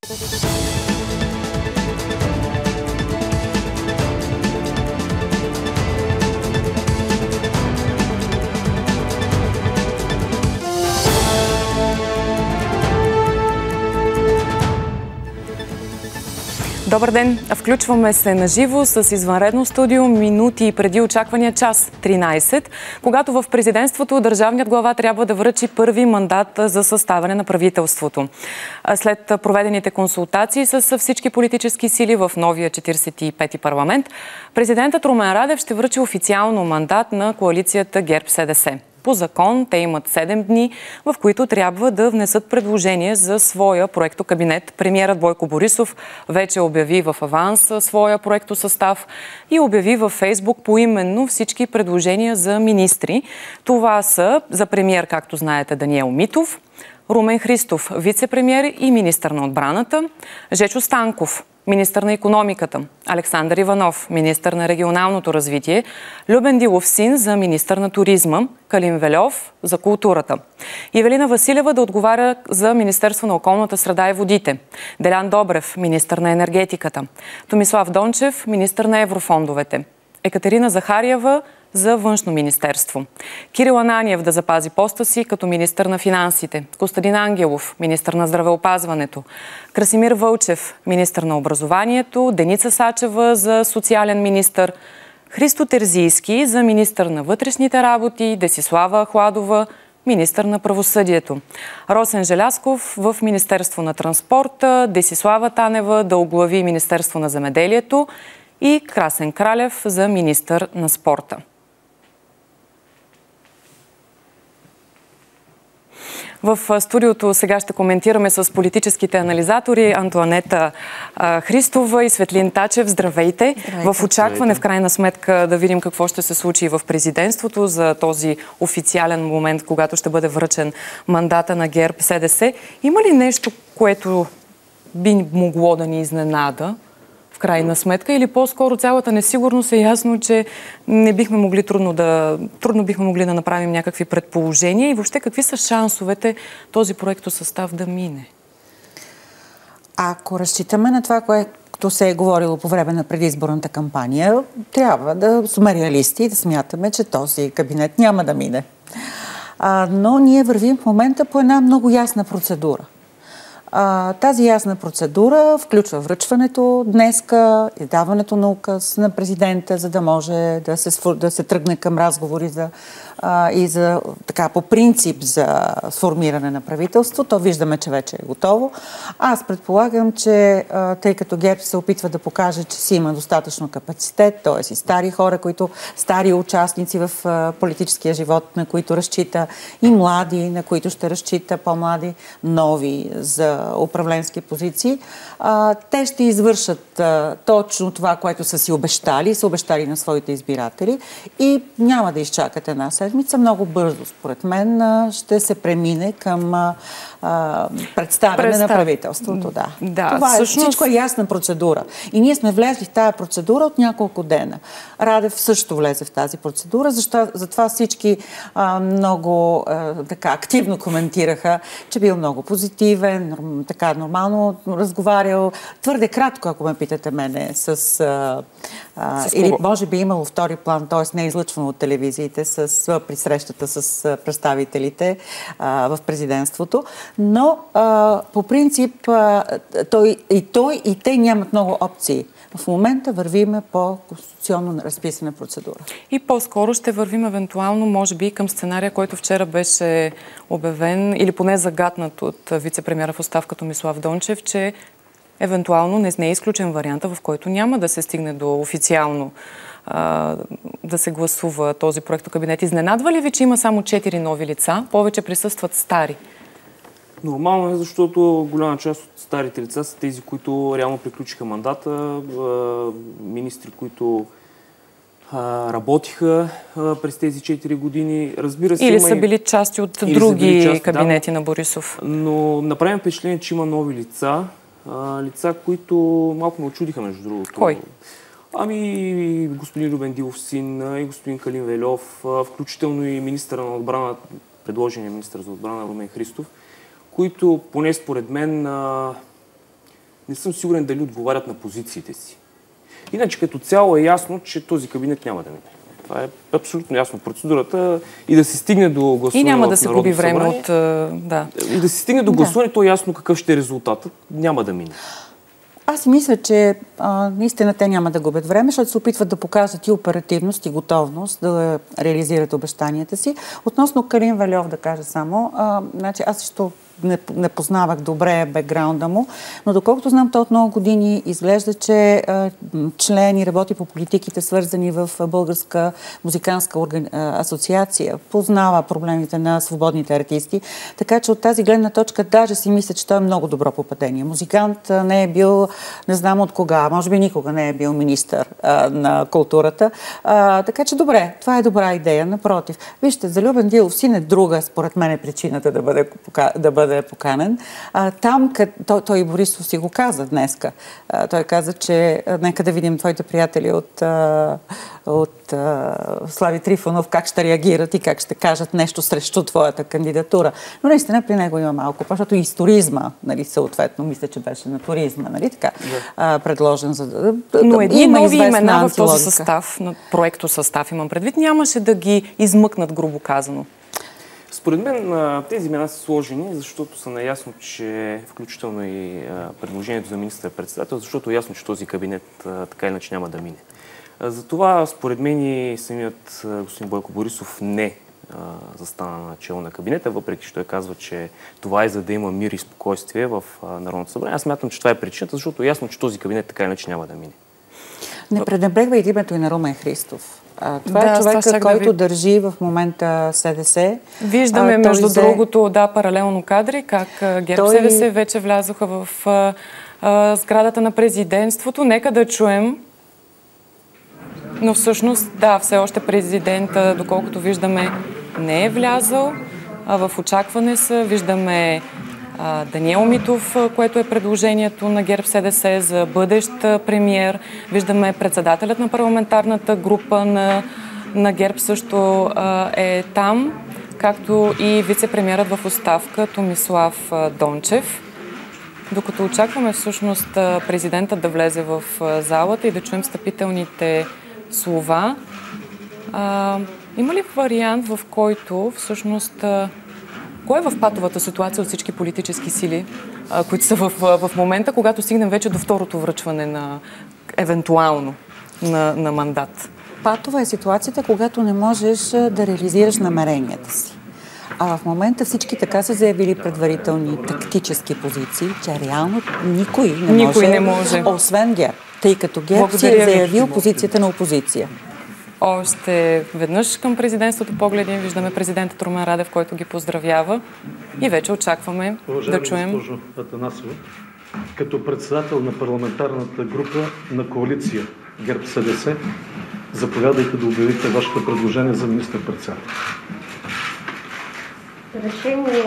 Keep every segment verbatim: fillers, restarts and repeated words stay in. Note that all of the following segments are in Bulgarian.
Добър ден! Включваме се на живо с извънредно студио минути преди очаквания час тринайсет, когато в президентството държавният глава трябва да връчи първи мандат за съставяне на правителството. След проведените консултации с всички политически сили в новия четирийсет и пети парламент, президентът Румен Радев ще връчи официално мандат на коалицията ГЕРБ-СДС. По закон те имат седем дни, в които трябва да внесат предложение за своя проектокабинет. Премиерът Бойко Борисов вече обяви в аванс своя проектосъстав и обяви във Фейсбук поименно всички предложения за министри. Това са за премиер, както знаете, Даниел Митов, Румен Христов, вице-премиер и министър на отбраната, Жечо Станков, министър на икономиката, Александър Иванов, министър на регионалното развитие, Любен Дилов-син за министър на туризма, Калин Вельов за културата. Ивелина Василева да отговаря за Министерство на околната среда и водите, Делян Добрев, министър на енергетиката, Томислав Дончев, министър на еврофондовете, Екатерина Захариева за външно министерство, Кирил Ананиев да запази поста си като министър на финансите, Костадин Ангелов, министър на здравеопазването, Красимир Вълчев, министър на образованието, Деница Сачева за социален министър, Христо Терзийски за министър на вътрешните работи, Десислава Ахладова, министър на правосъдието, Росен Желязков в Министерство на транспорта, Десислава Танева да оглави Министерство на земеделието и Красен Кралев за министър на спорта. В студиото сега ще коментираме с политическите анализатори Антоанета а, Христова и Светлин Тачев. Здравейте! Здравейте! В очакване, в крайна сметка, да видим какво ще се случи в президентството за този официален момент, когато ще бъде връчен мандата на ГЕРБ-СДС. Има ли нещо, което би могло да ни изненада в крайна сметка, или по-скоро цялата несигурност е ясно, че не бихме могли трудно да, трудно бихме могли да направим някакви предположения и въобще какви са шансовете този проектосъстав да мине? Ако разчитаме на това, което се е говорило по време на предизборната кампания, трябва да сме реалисти и да смятаме, че този кабинет няма да мине. А, но ние вървим в момента по една много ясна процедура. А, тази ясна процедура включва връчването днеска, издаването на указ на президента, за да може да се, да се тръгне към разговори за, а, и за, така, по принцип за сформиране на правителство. То виждаме, че вече е готово. Аз предполагам, че а, тъй като ГЕРБ се опитва да покаже, че си има достатъчно капацитет, т.е. и стари хора, които стари участници в а, политическия живот, на които разчита, и млади, на които ще разчита по-млади, нови за управленски позиции, а, те ще извършат а, точно това, което са си обещали, са обещали на своите избиратели и няма да изчакат една седмица. Много бързо, според мен, а, ще се премине към а, а, представяне Представ... на правителството. Да. Да, това е, всъщност... всичко е ясна процедура. И ние сме влезли в тази процедура от няколко дена. Радев също влезе в тази процедура, защото затова всички а, много а, така активно коментираха, че бил много позитивен, така нормално разговарял. Твърде кратко, ако ме питате мене, с... А, а, с или може би имало втори план, т.е. не е излъчвано от телевизиите с, при срещата с представителите а, в президентството. Но а, по принцип а, той, и той и те нямат много опции. В момента вървиме по конституционно разписана процедура. И по-скоро ще вървим евентуално, може би, към сценария, който вчера беше обявен или поне загатнат от вице-премиера в оставка Томислав Дончев, че евентуално не е изключен варианта, в който няма да се стигне до официално а, да се гласува този проектокабинет. Изненадва ли ви, че има само четири нови лица? Повече присъстват стари. Нормално е, защото голяма част от старите лица са тези, които реално приключиха мандата, министри, които работиха през тези четири години. Разбира се, Или има са били части от други части, кабинети да, на Борисов. Но направим впечатление, че има нови лица. Лица, които малко ме очудиха, между другото. Кой? Ами господин Любен Дилов-син и господин Калин Вельов, включително и министъра на отбрана, предложения министър за отбрана Румен Христов, които, поне според мен, а, не съм сигурен дали отговарят на позициите си. Иначе като цяло е ясно, че този кабинет няма да мине. Това е абсолютно ясно процедурата и да се стигне до гласуване. И няма да се губи време от... Да. И да се стигне до гласуване, да. То е ясно какъв ще е резултатът. Няма да мине. Аз си мисля, че а, наистина те няма да губят време, защото се опитват да покажат и оперативност, и готовност да реализират обещанията си. Относно Калин Вельов, да кажа само, а, значи аз също не, не познавах добре бекграунда му, но доколкото знам, той от много години изглежда, че а, член и работи по политиките, свързани в Българска музиканска органи... асоциация, познава проблемите на свободните артисти, така че от тази гледна точка даже си мисля, че той е много добро попадение. Музикант не е бил, не знам от кога, може би никога не е бил министър а, на културата, а, така че добре, това е добра идея, напротив. Вижте, за Любен Дилов син е друга, според мен е причината да бъде, да бъде да е поканен. А, там, къд, той, той и Борисов си го каза днеска. А, той каза, че а, нека да видим твоите приятели от, а, от а, Слави Трифонов как ще реагират и как ще кажат нещо срещу твоята кандидатура. Но наистина при него има малко, защото и с туризма, нали, съответно, мисля, че беше на туризма, нали, така, а, предложен за... Но едни нови имена в този състав, на проекто състав имам предвид, нямаше да ги измъкнат, грубо казано. Според мен тези имена са сложени, защото са наясно, че включително и предложението за министър-председател, защото е ясно, че този кабинет така или иначе няма да мине. Затова, според мен и самият господин Бойко Борисов не застана на чело на кабинета, въпреки че той казва, че това е за да има мир и спокойствие в Народното събрание. Аз смятам, че това е причината, защото е ясно, че този кабинет така или иначе няма да мине. Не пренебрегвай името и на Румен Христов. А, това да, е човека, който да ви... държи в момента СДС. Виждаме, а, между взе... другото, да, паралелно кадри, как ГЕРБ той... СДС вече влязоха в а, а, сградата на президентството. Нека да чуем. Но всъщност, да, все още президента, доколкото виждаме, не е влязъл. А в очакване са. Виждаме а, Даниел Митов, което е предложението на ГЕРБ СДС за бъдещ премиер. Виждаме председателят на парламентарната група на, на ГЕРБ също а, е там, както и вице-премиерът в оставка Томислав Дончев. Докато очакваме всъщност президентът да влезе в залата и да чуем встъпителните слова, а, има ли вариант, в който всъщност а, кой е в патовата ситуация от всички политически сили, а, които са в, в момента, когато стигнем вече до второто връчване на евентуално на, на мандат? Патова е ситуацията, когато не можеш да реализираш намеренията си. А в момента всички така са заявили предварителни тактически позиции, че реално никой не, никой може, не може, освен ГЕРБ, тъй като ГЕРБ си е заявил позицията на опозиция. Още веднъж към президентството погледим, виждаме президентът Румен Радев, който ги поздравява и вече очакваме Уважаема да чуем. Госпожо Атанасова, като председател на парламентарната група на коалиция ГЕРБ СДС, заповядайте да обявите вашето предложение за министър-председател. Решение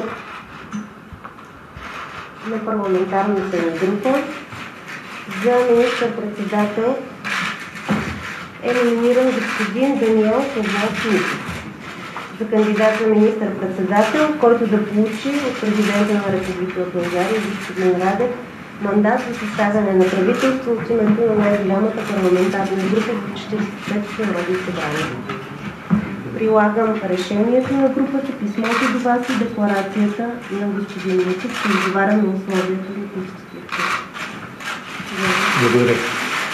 на парламентарната ни група за министър-председател е номиниран господин Даниел Павлов Митов за кандидат за министър-председател, който да получи от президента на Република България господин Радев мандат за съставяне на правителство от името на най-голямата парламентарна група в четиридесет и петото Народно събрание. Прилагам решението на групата, писмото до вас и декларацията на господин Митов, че отговаря на условието на Конституцията. Благодаря.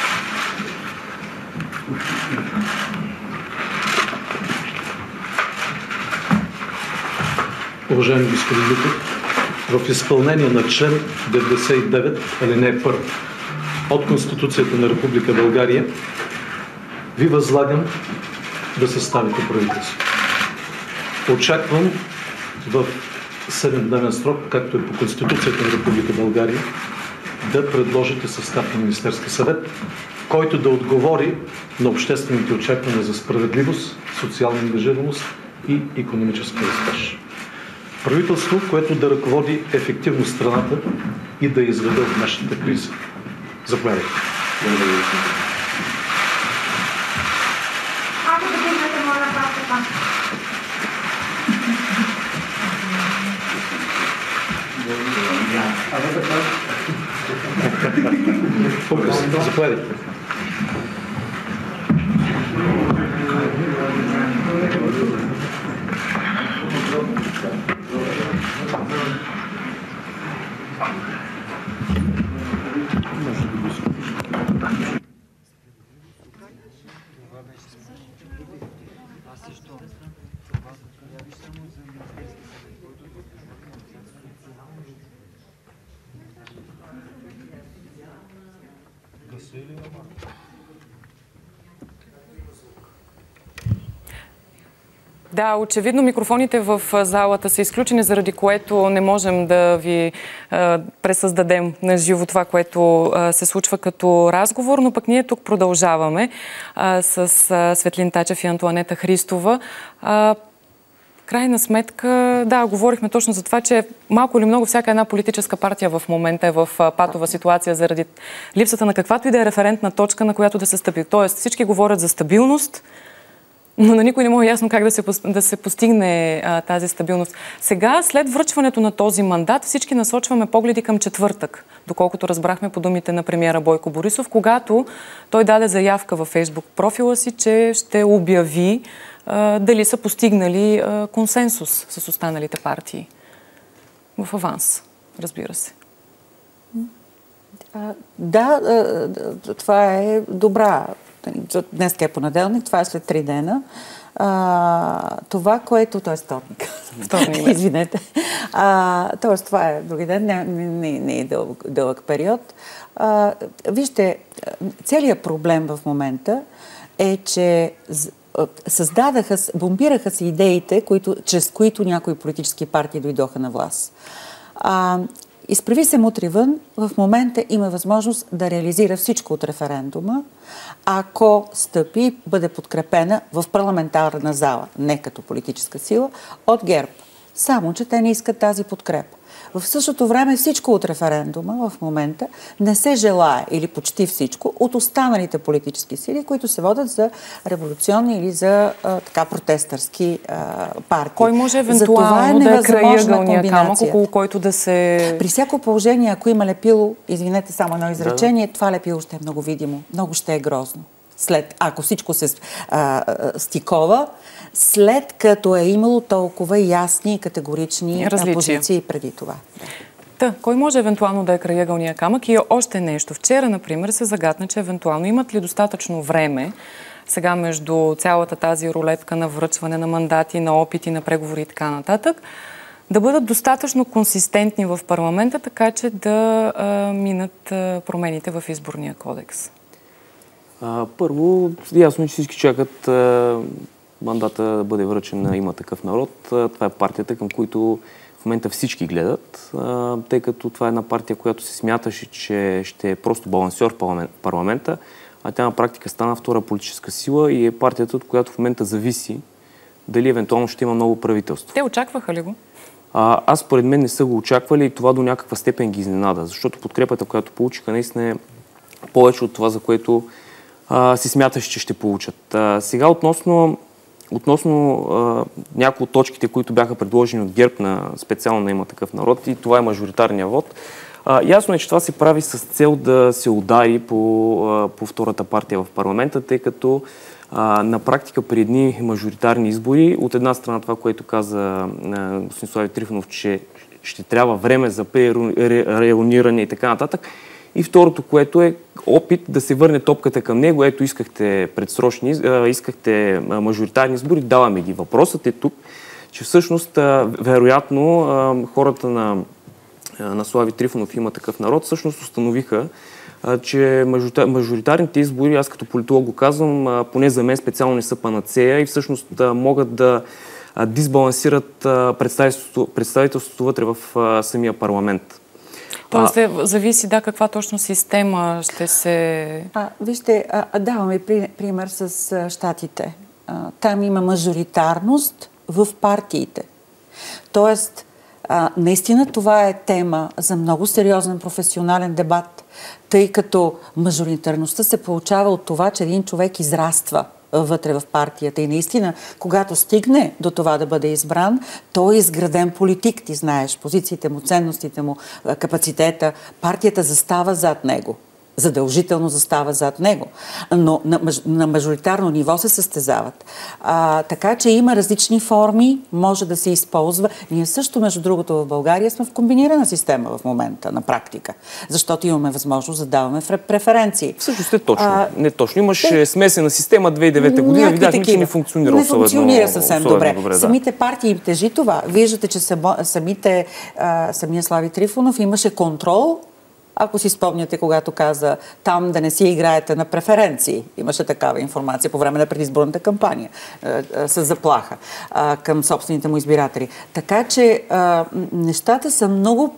Уважаеми господин Митов, в изпълнение на член деветдесет и девет, алинея първа от Конституцията на Република България, ви възлагам да съставите правителство. Очаквам в седемдневен срок, както е по Конституцията на Република България, да предложите състав на Министерски съвет, който да отговори на обществените очаквания за справедливост, социална ангажираност и икономически растеж. Правителство, което да ръководи ефективно страната и да изведе от нашата криза. Заповядайте. По-късно. Заповядайте. Да, очевидно микрофоните в залата са изключени, заради което не можем да ви а, пресъздадем на живо това, което а, се случва като разговор, но пък ние тук продължаваме а, с а, Светлин Тачев и Антоанета Христова. А, крайна сметка, да, говорихме точно за това, че малко или много всяка една политическа партия в момента е в патова ситуация заради липсата на каквато и да е референтна точка, на която да се стъпи. Тоест всички говорят за стабилност, но на никой не може ясно как да се, да се постигне а, тази стабилност. Сега, след връчването на този мандат, всички насочваме погледи към четвъртък, доколкото разбрахме по думите на премиера Бойко Борисов, когато той даде заявка във Фейсбук профила си, че ще обяви а, дали са постигнали а, консенсус с останалите партии. В аванс, разбира се. А, да, това е добра. Днес е понеделник, това е след три дена. А, това, което... Той е вторник. Вторник. Извинете. А, тоест, това е други ден, не, не, не е дълъг, дълъг период. А, вижте, целият проблем в момента е, че създадаха, бомбираха се идеите, които, чрез които някои политически партии дойдоха на власт. А, Изправи се мутри вън, в момента има възможност да реализира всичко от референдума, ако стъпи, бъде подкрепена в парламентарна зала, не като политическа сила, от ГЕРБ. Само, че те не искат тази подкрепа. В същото време всичко от референдума в момента не се желае, или почти всичко, от останалите политически сили, които се водят за революционни или за а, така протестърски а, партии. Кой може евентуално е да е крайъгълния камък, около който да се... При всяко положение, ако има лепило, извинете само едно изречение, да. Това лепило ще е много видимо, много ще е грозно. След, ако всичко се а, стикова, след като е имало толкова ясни и категорични различия. Позиции преди това. Та, кой може евентуално да е крайъгълния камък? И още нещо. Вчера, например, се загатна, че евентуално имат ли достатъчно време сега между цялата тази рулетка на връчване на мандати, на опити, на преговори и така нататък, да бъдат достатъчно консистентни в парламента, така че да а, минат а, промените в изборния кодекс. А, първо, ясно е, че всички чакат а, мандата да бъде връчен на Има такъв народ. А, това е партията, към които в момента всички гледат, а, тъй като това е една партия, която се смяташе, че ще е просто балансьор в парламента, а тя на практика стана втора политическа сила и е партията, от която в момента зависи дали евентуално ще има ново правителство. Те очакваха ли го? А, аз според мен не са го очаквали и това до някаква степен ги изненада, защото подкрепата, която получиха, наистина е повече от това, за което а, си смяташ, че ще получат. А, сега относно, относно а, някои от точките, които бяха предложени от ГЕРБ на специално на Има такъв народ, и това е мажоритарния вод. А, ясно е, че това се прави с цел да се удари по, а, по втората партия в парламента, тъй като а, на практика при едни мажоритарни избори, от една страна това, което каза господин Слави Трифонов, че ще трябва време за пререониране и така нататък. И второто, което е опит да се върне топката към него. Ето, искахте предсрочни, искахте мажоритарни избори, даваме ги. Въпросът е тук, че всъщност, вероятно, хората на, на Слави Трифонов Има такъв народ, всъщност установиха, че мажоритарните избори, аз като политолог го казвам, поне за мен специално не са панацея и всъщност могат да дисбалансират представителството, представителството вътре в самия парламент. Тоест, а, зависи, да, каква точно система ще се... А, вижте, а, даваме при, пример с а, щатите. А, там има мажоритарност в партиите. Тоест, а, наистина това е тема за много сериозен професионален дебат, тъй като мажоритарността се получава от това, че един човек израства вътре в партията. И наистина, когато стигне до това да бъде избран, той е изграден политик, ти знаеш, позициите му, ценностите му, капацитета, партията застава зад него. задължително застава зад него. Но на, на мажоритарно ниво се състезават. А, така че има различни форми, може да се използва. Ние също, между другото, в България сме в комбинирана система в момента, на практика. Защото имаме възможност да даваме преференции. Всъщност е точно. А, не точно. Имаше те... смесена система две хиляди и девета година. Видяхме, че не функционира Не функционира съвсем добре. добре да. Самите партии им тежи това. Виждате, че самите, а, самия Слави Трифонов имаше контрол. Ако си спомняте, когато каза там да не си играете на преференции, имаше такава информация по време на предизборната кампания с заплаха към собствените му избиратели. Така че нещата са много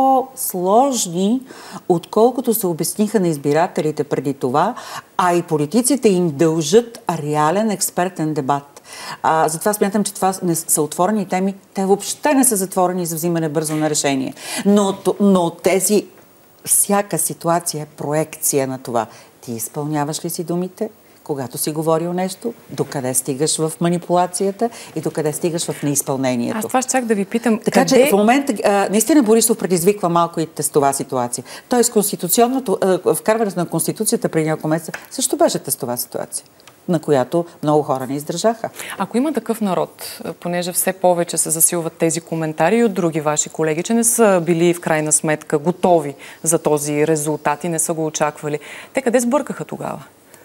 по-сложни, отколкото се обясниха на избирателите преди това, а и политиците им дължат реален експертен дебат. А, затова смятам, че това не са отворени теми. Те въобще не са затворени за взимане бързо на решение. Но, но тези всяка ситуация е проекция на това. Ти изпълняваш ли си думите, когато си говорил нещо, докъде стигаш в манипулацията и докъде стигаш в неизпълнението. Аз това ще чак да ви питам. Така къде... че в момента а, наистина Борисов предизвиква малко и тестова ситуация. Той с конституционното, а, вкарването на Конституцията преди няколко месеца също беше тестова ситуация, на която много хора не издържаха. Ако има такъв народ, понеже все повече се засилват тези коментари и от други ваши колеги, че не са били в крайна сметка готови за този резултат и не са го очаквали, те къде сбъркаха тогава?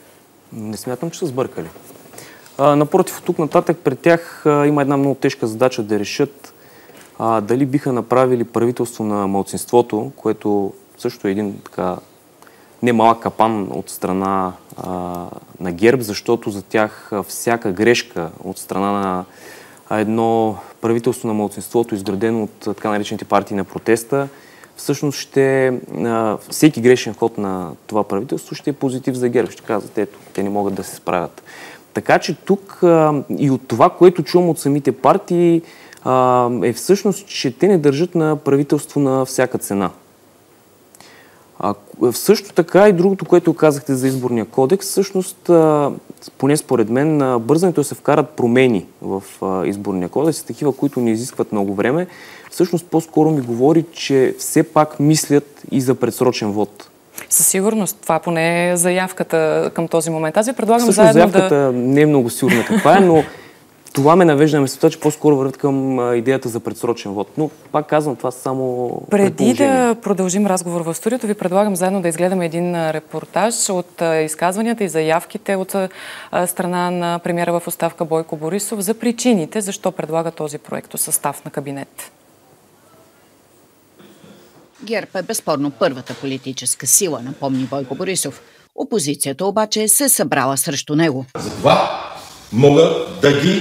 Не смятам, че са сбъркали. А, напротив, от тук нататък пред тях а, има една много тежка задача да решат а, дали биха направили правителство на малцинството, което също е един така немалък капан от страна а, на ГЕРБ, защото за тях а, всяка грешка от страна на а, едно правителство на малцинството, изградено от така наречените партии на протеста, всъщност ще, а, всеки грешен ход на това правителство ще е позитив за ГЕРБ. Ще казват, ето, те не могат да се справят. Така че тук а, и от това, което чувам от самите партии, а, е всъщност, че те не държат на правителство на всяка цена. А, също така и другото, което казахте за изборния кодекс, всъщност, а, поне според мен, а, бързането да се вкарат промени в а, изборния кодекс, такива, които не изискват много време, всъщност по-скоро ми говори, че все пак мислят и за предсрочен вод. Със сигурност. Това поне е заявката към този момент. Аз ви предлагам всъщност, заедно заявката да... не е много сигурна каква е, но това ме навежда на мисълта, че по-скоро върват към а, идеята за предсрочен вод. Но пак казвам, това само Преди да продължим разговор в студиото, ви предлагам заедно да изгледаме един репортаж от а, изказванията и заявките от а, страна на премиера в оставка Бойко Борисов за причините, защо предлага този проект състав на кабинет. ГЕРБ е безспорно първата политическа сила, напомни Бойко Борисов. Опозицията обаче се събрала срещу него. Затова мога да ги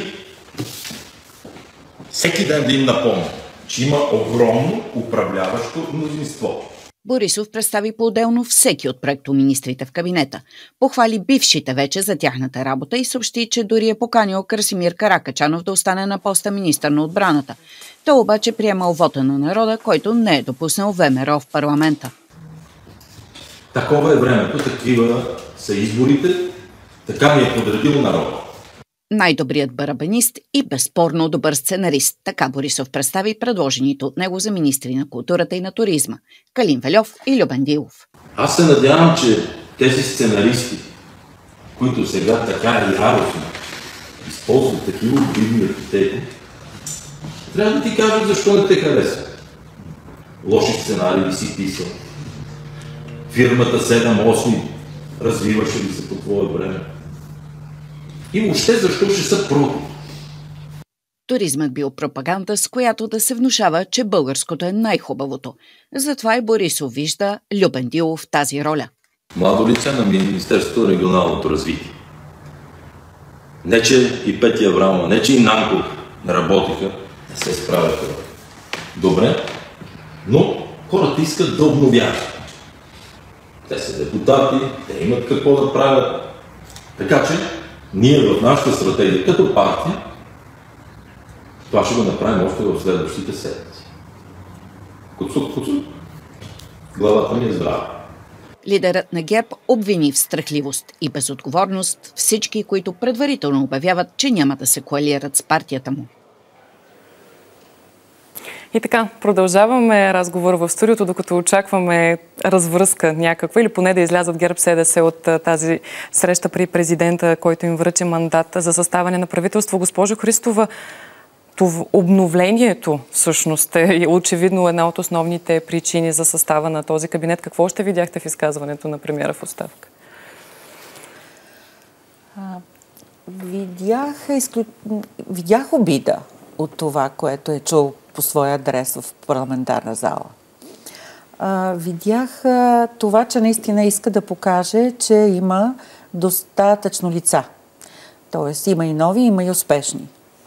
всеки ден да им напомня, че има огромно управляващо мнозинство. Борисов представи по-отделно всеки от проектоминистрите в кабинета. Похвали бившите вече за тяхната работа и съобщи, че дори е поканил Красимир Каракачанов да остане на поста министър на отбраната. Той обаче приемал вота на народа, който не е допуснал ВМРО в парламента. Такова е времето, такива са изборите, така ми е подредил народа. Най-добрият барабанист и безспорно добър сценарист. Така Борисов представи предложените от него за министри на културата и на туризма – Калин Вельов и Любен Дилов. Аз се надявам, че тези сценаристи, които сега така яростно използват такива обидни епитети, трябва да ти кажат защо не те харесват. Лоши сценарии ли си писал? Фирмата седем осем развиваше ли се по твое време? И въобще защо ще са против? Туризмът бил пропаганда, с която да се внушава, че българското е най-хубавото. Затова и Борисов вижда Любен Дилов в тази роля. Младо лице на Министерството на регионалното развитие. Не, че и Петя Аврамова, не, че и Нанков не работиха, не се справяха добре, но хората искат да обновяват. Те са депутати, те имат какво да правят. Така че ние в нашата стратегия като партия това ще го направим още в следващите седмици. Куцук, куцук. Главата ми е здрава. Лидерът на ГЕРБ обвини в страхливост и безотговорност всички, които предварително обявяват, че няма да се коалират с партията му. И така, продължаваме разговор в студиото, докато очакваме развръзка някаква или поне да излязат ГЕРБ СДС от тази среща при президента, който им връчи мандат за съставане на правителство. Госпожо Христова, това обновлението всъщност е очевидно една от основните причини за състава на този кабинет. Какво ще видяхте в изказването на премиера в оставка? А, видях, изклю... видях обида от това, което е чул по своя адрес в парламентарна зала. А, видях а, това, че наистина иска да покаже, че има достатъчно лица. Тоест има и нови, има и успешни.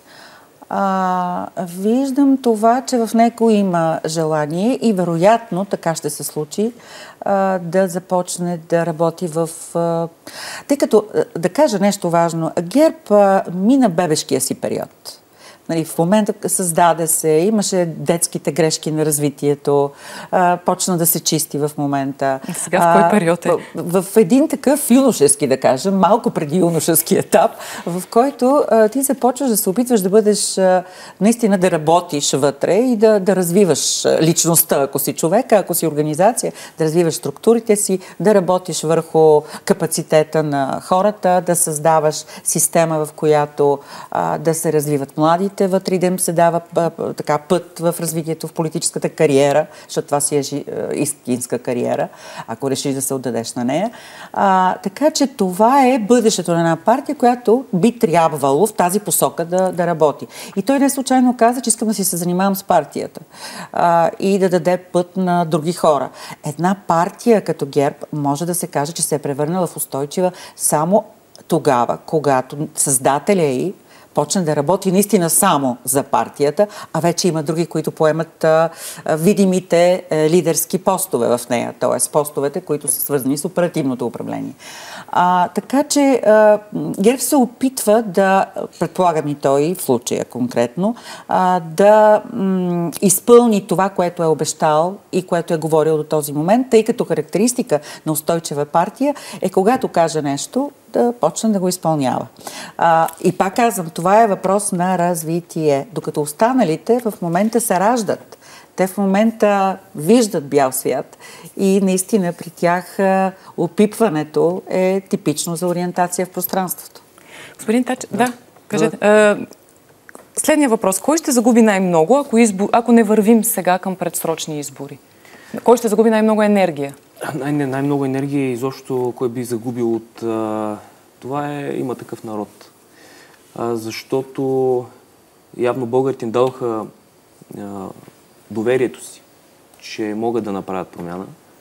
А, виждам това, че в него има желание и вероятно така ще се случи а, да започне да работи в... А, тъй като, да кажа нещо важно, ГЕРБ а, мина бебешкия си период. Нали, в момента създаде се, имаше детските грешки на развитието, а, почна да се чисти в момента. А сега в кой период е? В, в един такъв юношески, да кажем, малко преди юношески етап, в който а, ти започваш да се опитваш да бъдеш, а, наистина да работиш вътре и да, да развиваш личността, ако си човек, ако си организация, да развиваш структурите си, да работиш върху капацитета на хората, да създаваш система, в която а, да се развиват младите вътре, да им се дава а, така път в развитието в политическата кариера, защото това си е жи, истинска кариера, ако решиш да се отдадеш на нея. А, така че това е бъдещето на една партия, която би трябвало в тази посока да, да работи. И той не случайно каза, че искам да си се занимавам с партията а, и да даде път на други хора. Една партия като ГЕРБ може да се каже, че се е превърнала в устойчива само тогава, когато създателя й почне да работи наистина само за партията, а вече има други, които поемат а, видимите а, лидерски постове в нея, т.е. постовете, които са свързани с оперативното управление. А, така че а, ГЕРБ се опитва да, предполагам и той в случая конкретно, а, да м, изпълни това, което е обещал и което е говорил до този момент, тъй като характеристика на устойчива партия е когато каже нещо, да почне да го изпълнява. А, и пак казвам, това е въпрос на развитие. Докато останалите в момента се раждат. Те в момента виждат бял свят и наистина при тях а, опипването е типично за ориентация в пространството. Господин Тач, да, да кажете. А, следния въпрос. Кой ще загуби най-много, ако, избор... ако не вървим сега към предсрочни избори? Кой ще загуби най-много енергия? Най- най-много енергия изобщо кой би загубил от а, това е има такъв народ. А, защото явно българите им дадоха а, доверието си, че могат да направят промяна.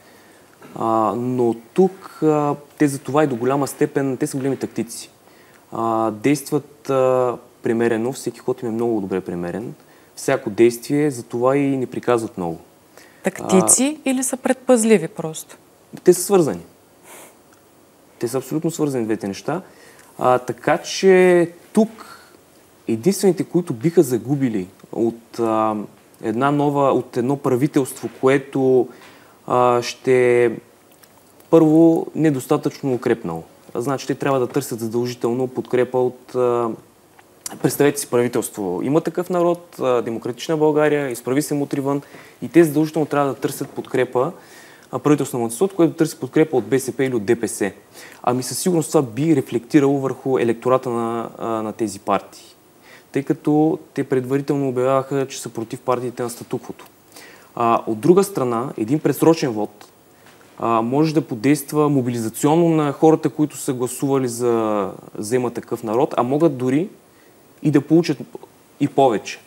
А, но тук а, те за това и до голяма степен, те са големи тактици. А, действат а, премерено, всеки ход им е много добре премерен. Всяко действие, за това и не приказват много. Тактици а, или са предпазливи просто? Те са свързани. Те са абсолютно свързани двете неща. А, така че тук единствените, които биха загубили от, а, една нова, от едно правителство, което а, ще първо недостатъчно укрепнало. Значи те трябва да търсят задължително подкрепа от... А, представете си правителство. Има такъв народ, а, Демократична България, изправи се мутривън и те задължително трябва да търсят подкрепа правителство на мнозинството, което търси подкрепа от БСП или от ДПС. Ами със сигурност това би рефлектирало върху електората на, на тези партии. Тъй като те предварително обявяваха, че са против партиите на статуквото. А, от друга страна, един предсрочен вод а, може да подейства мобилизационно на хората, които са гласували за, за има такъв народ, а могат дори и да получат и повече.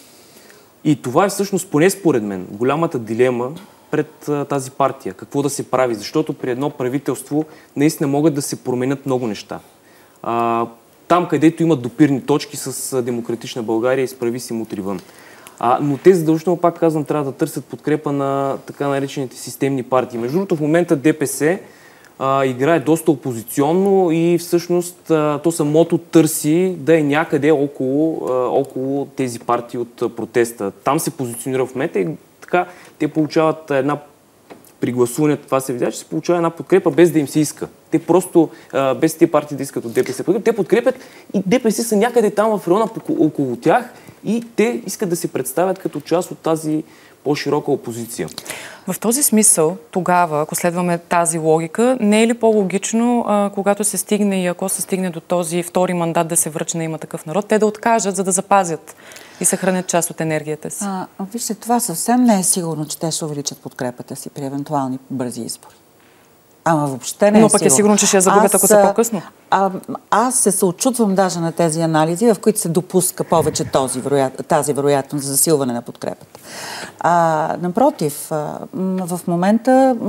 И това е всъщност, поне според мен, голямата дилема пред а, тази партия. Какво да се прави? Защото при едно правителство наистина могат да се променят много неща. А, там, където имат допирни точки с а, Демократична България, изправи се мутривън. А, но те задължително, пак казвам, трябва да търсят подкрепа на така наречените системни партии. Между другото, в момента ДПС а, играе доста опозиционно и всъщност а, то самото търси да е някъде около, а, около тези партии от а, протеста. Там се позиционира в момента и така те получават една при гласуването това се видя, че се получава една подкрепа без да им се иска. Те просто, а, без тези партии да искат от ДПС подкрепа, те подкрепят и ДПС са някъде там в района около тях и те искат да се представят като част от тази по-широка опозиция. В този смисъл, тогава, ако следваме тази логика, не е ли по-логично, а, когато се стигне и ако се стигне до този втори мандат да се връчи на Има такъв народ, те да откажат, за да запазят и съхранят част от енергията си? А, вижте, това съвсем не е сигурно, че те ще увеличат подкрепата си при евентуални бързи избори. Ама въобще не е Но пък сигурно. е сигурно, че ще я загубят, ако са по-късно. А, аз се съочутвам даже на тези анализи, в които се допуска повече този, тази вероятност за засилване на подкрепата. А, напротив, а, в момента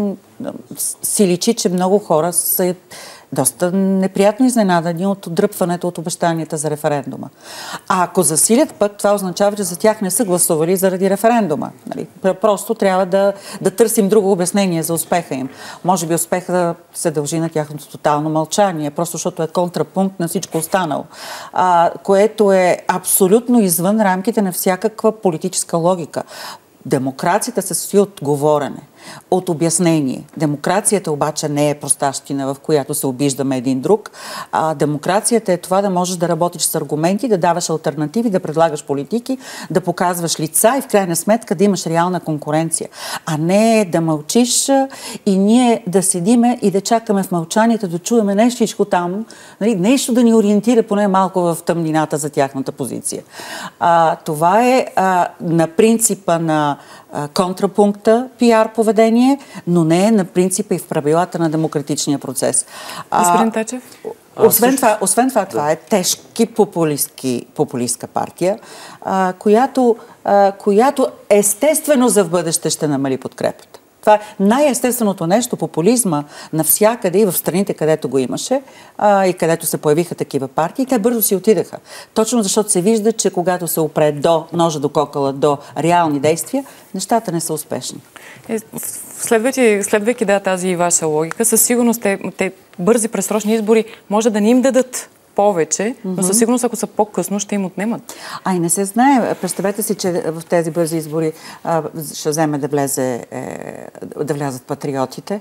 си личи, че много хора са доста неприятно изненадани от отдръпването от обещанията за референдума. А ако засилят пък, това означава, че за тях не са гласували заради референдума. Нали? Просто трябва да, да търсим друго обяснение за успеха им. Може би успеха се дължи на тяхното тотално мълчание, просто защото е контрапункт на всичко останало, а, което е абсолютно извън рамките на всякаква политическа логика. Демокрацията се състои от говорене, от обяснение. Демокрацията обаче не е простащина, в която се обиждаме един друг. А демокрацията е това да можеш да работиш с аргументи, да даваш алтернативи, да предлагаш политики, да показваш лица и в крайна сметка да имаш реална конкуренция. А не да мълчиш и ние да седиме и да чакаме в мълчанието, да чуеме нещичко там, нали, нещо да ни ориентира поне малко в тъмнината за тяхната позиция. А, това е а, на принципа на контрапункта, пиар поведение, но не е на принципа и в правилата на демократичния процес. Господин Тачев? Освен това, освен това, да. това е тежки популистка партия, а, която, а, която естествено за в бъдеще ще намали подкрепата. Това е най-естественото нещо, популизма навсякъде и в страните, където го имаше а, и където се появиха такива партии, те бързо си отидаха. Точно защото се вижда, че когато се опре до ножа до кокала, до реални действия, нещата не са успешни. Е, следвайки, следвайки да, тази ваша логика, със сигурност те, те бързи пресрочни избори може да не им дадат повече, но със сигурност, ако са по-късно, ще им отнемат. А и не се знае. Представете си, че в тези бързи избори а, ще вземе да влезе, е, да влязат патриотите.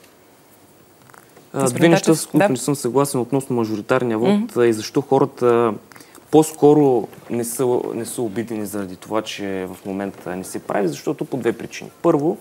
Две неща, с които да. не съм съгласен относно мажоритарния вод mm-hmm. и защо хората по-скоро не са, не са обидени заради това, че в момента не се прави, защото по две причини. Първо,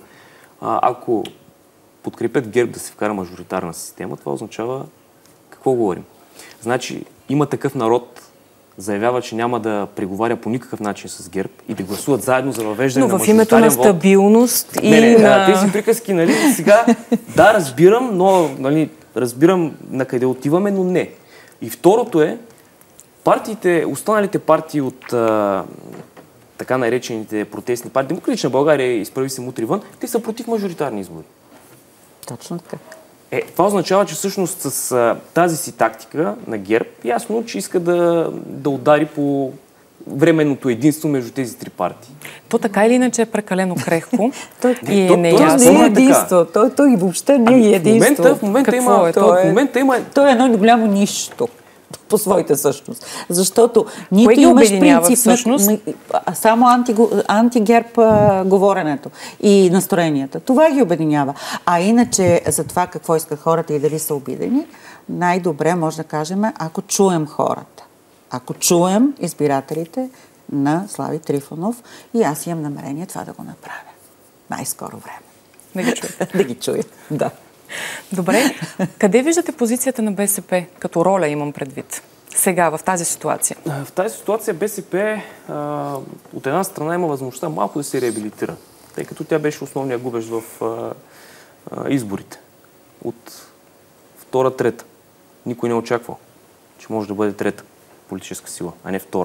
ако подкрепят ГЕРБ да се вкара мажоритарна система, това означава какво говорим? Значи, Има такъв народ, заявява, че няма да преговаря по никакъв начин с ГЕРБ и да гласуват заедно за въвеждане на мажоритарен вод. Но в името на стабилност и не, не, на... Тези приказки, нали, сега, да, разбирам, но, нали, разбирам на къде отиваме, но не. И второто е, партиите, останалите партии от а, така наречените протестни партии, Демократична България и Изправи се мутри вън, те са против мажоритарни избори. Точно така. Е, това означава, че всъщност с а, тази си тактика на ГЕРБ, ясно, че иска да, да удари по временното единство между тези три партии. То така или иначе е прекалено крехко и е то, неясно. То не е единство. Той, той въобще не е единство. В момента, в момента има... Е? Той, в момента има... той е едно голямо нищо по своята същност. Защото нито имаш принцип всъщност? На, на, само анти, антигерб а, говоренето и настроенията. Това ги обединява. А иначе за това какво искат хората и дали са обидени, най-добре може да кажем, ако чуем хората. Ако чуем избирателите на Слави Трифонов и аз имам намерение това да го направя. Най-скоро време. Да ги чуя. да ги чуя, да. Добре. Къде виждате позицията на БСП? Като роля имам предвид. Сега, в тази ситуация. В тази ситуация БСП а, от една страна има възможността малко да се реабилитира, тъй като тя беше основният губещ в а, а, изборите. От втора-трета. Никой не очаква, че може да бъде трета политическа сила, а не втора.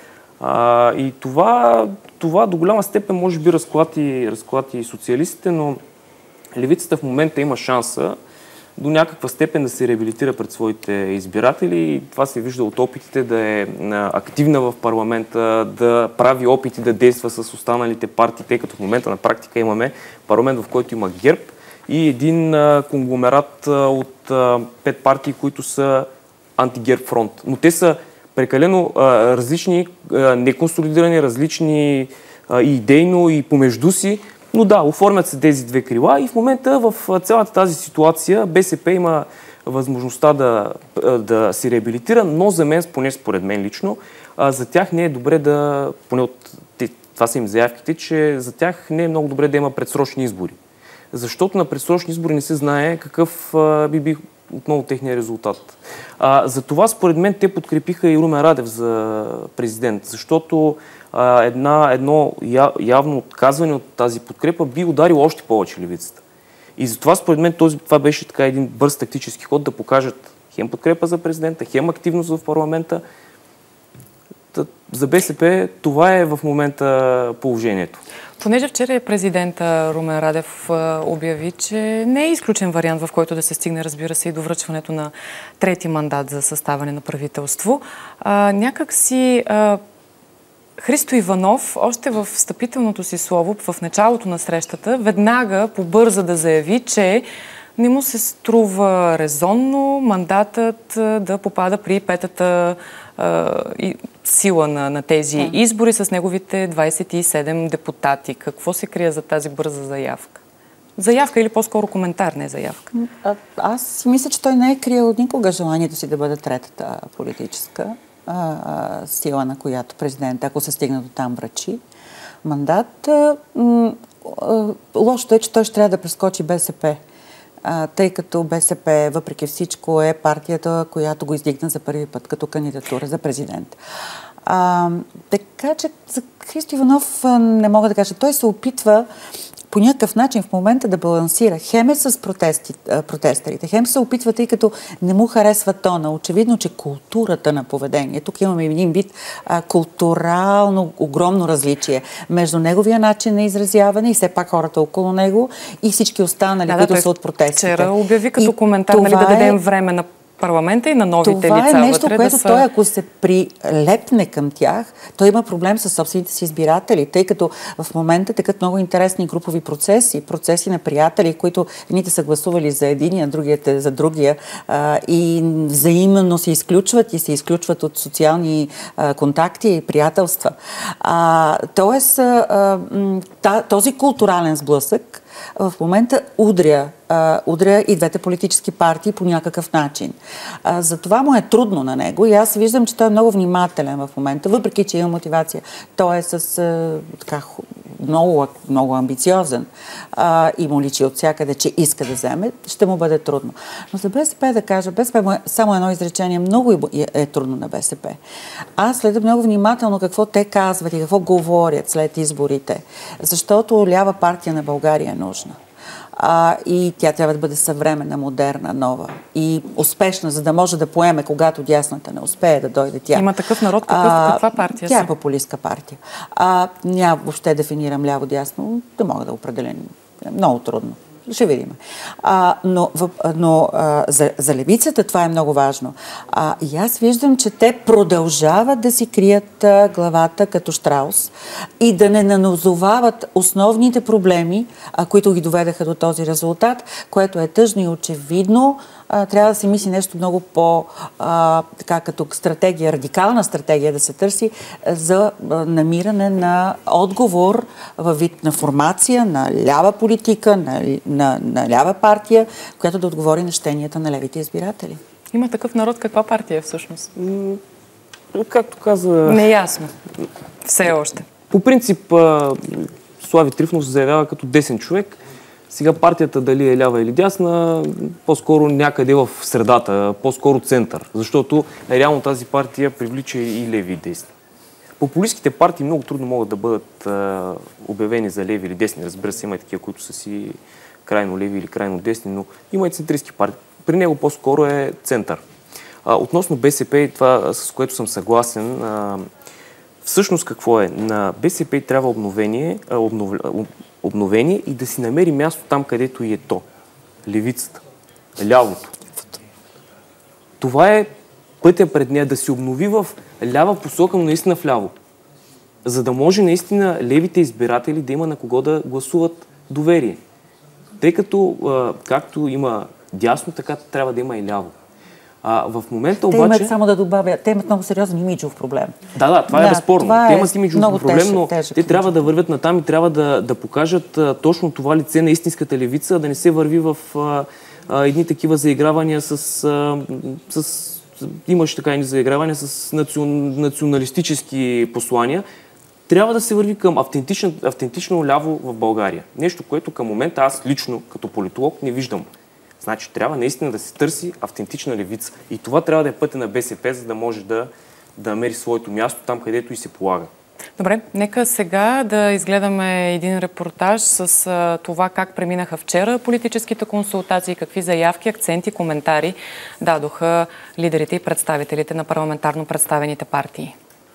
А, и това, това до голяма степен може би разклати, разклати социалистите, но левицата в момента има шанса до някаква степен да се реабилитира пред своите избиратели и това се вижда от опитите да е активна в парламента, да прави опити да действа с останалите партии, тъй като в момента на практика имаме парламент, в който има ГЕРБ и един конгломерат от пет партии, които са анти-ГЕРБ фронт. Но те са прекалено различни, неконсолидирани, различни и идейно, и помежду си, Но да, оформят се тези две крила и в момента в цялата тази ситуация БСП има възможността да, да се реабилитира, но за мен, поне според мен лично, за тях не е добре да, поне от това са им заявките, че за тях не е много добре да има предсрочни избори. Защото на предсрочни избори не се знае какъв би бил отново техния резултат. А, за това, според мен, те подкрепиха и Румен Радев за президент, защото а, една, едно я, явно отказване от тази подкрепа би ударило още повече левицата. И затова, според мен, този, това беше така един бърз тактически ход да покажат хем подкрепа за президента, хем активност в парламента. За БСП това е в момента положението. Понеже вчера президента Румен Радев обяви, че не е изключен вариант, в който да се стигне, разбира се, и до връчването на трети мандат за съставяне на правителство. А, някак си а, Христо Иванов, още в встъпителното си слово, в началото на срещата, веднага побърза да заяви, че не му се струва резонно мандатът да попада при петата а, и, сила на, на тези да. избори с неговите двадесет и седем депутати. Какво се крие за тази бърза заявка? Заявка или по-скоро коментар, не заявка? А, аз си мисля, че той не е криел никога желанието си да бъде третата политическа а, а, сила, на която президент, ако се стигне до там, връчи мандат. А, а, лошото е, че той ще трябва да прескочи БСП. А, тъй като БСП, въпреки всичко, е партията, която го издигна за първи път като кандидатура за президент. А, така че за Христо Иванов не мога да кажа. Той се опитва по някакъв начин в момента да балансира. Хем е с протести, протестарите, хем се опитва, тъй като не му харесва тона. Очевидно, че културата на поведение, тук имаме един вид а, културално огромно различие между неговия начин на изразяване и все пак хората около него и всички останали, да, които да, са от протестите. Вчера обяви като и коментар, нали, да дадем е... време на парламента и на новите това лица. Това е нещо, вътре, което да са... той, ако се прилепне към тях, той има проблем с собствените си избиратели, тъй като в момента текат много интересни групови процеси, процеси на приятели, които едните са гласували за единия, другият е за другия а, и взаимно се изключват и се изключват от социални а, контакти и приятелства. А, тоест, а, а, този културален сблъсък в момента удря, а, удря и двете политически партии по някакъв начин. А, затова му е трудно на него и аз виждам, че той е много внимателен в момента, въпреки че има мотивация. Той е с а, така, много, много амбициозен а, и му личи от всякъде, че иска да вземе, ще му бъде трудно. Но за БСП да кажа, БСП му е само едно изречение, много е трудно на БСП. Аз следя много внимателно какво те казват и какво говорят след изборите, защото лява партия на България е нужна. А, и тя трябва да бъде съвременна, модерна, нова и успешна, за да може да поеме, когато дясната не успее да дойде тя. Има такъв народ, какъв, а, каква партия Тя са? е популистка партия. А, няма въобще дефинирам ляво-дясно, да мога да определя. Много трудно. Ще видим. А, но но а, за, за левицата това е много важно. А, и аз виждам, че те продължават да си крият а, главата като щраус и да не нанозовават основните проблеми, а, които ги доведаха до този резултат, което е тъжно и очевидно. А, трябва да се мисли нещо много по, а, така като стратегия, радикална стратегия да се търси за а, намиране на отговор във вид на формация, на лява политика, на, на, на лява партия, която да отговори на щенията на левите избиратели. Има такъв народ, каква партия е всъщност? М- както каза... Неясно. Все още. По принцип, Слави Трифонов се заявява като десен човек. Сега партията дали е лява или дясна, по-скоро някъде в средата, по-скоро център, защото реално тази партия привлича и леви и десни. Популистските партии много трудно могат да бъдат а, обявени за леви или десни. Разбира се, има и такива, които са си крайно леви или крайно десни, но има и центристски партии. При него по-скоро е център. А, относно БСП и това, с което съм съгласен, а, всъщност какво е? На БСП трябва обновение, а, обнов... обновение и да си намери място там, където и е то. Левицата. Лявото. Това е пътя пред нея, да се обнови в лява посока, но наистина в ляво. За да може наистина левите избиратели да има на кого да гласуват доверие. Тъй като както има дясно, така трябва да има и ляво. А, в момента те обаче... имат, само да добавя, те имат много сериозен имиджов проблем. Да, да, това е да, безспорно. Това те е имат имиджов проблем, тежък, но тежък, те тежък. трябва да вървят натам и трябва да, да покажат а, точно това лице на истинската левица, да не се върви в а, а, едни такива заигравания с... А, с имаше така едни заигравания с национ, националистически послания. Трябва да се върви към автентично, автентично ляво в България. Нещо, което към момента аз лично, като политолог, не виждам. Значи трябва наистина да се търси автентична левица. И това трябва да е пътя на БСП, за да може да, да мери своето място там, където и се полага. Добре, нека сега да изгледаме един репортаж с а, това как преминаха вчера политическите консултации, какви заявки, акценти, коментари дадоха лидерите и представителите на парламентарно представените партии.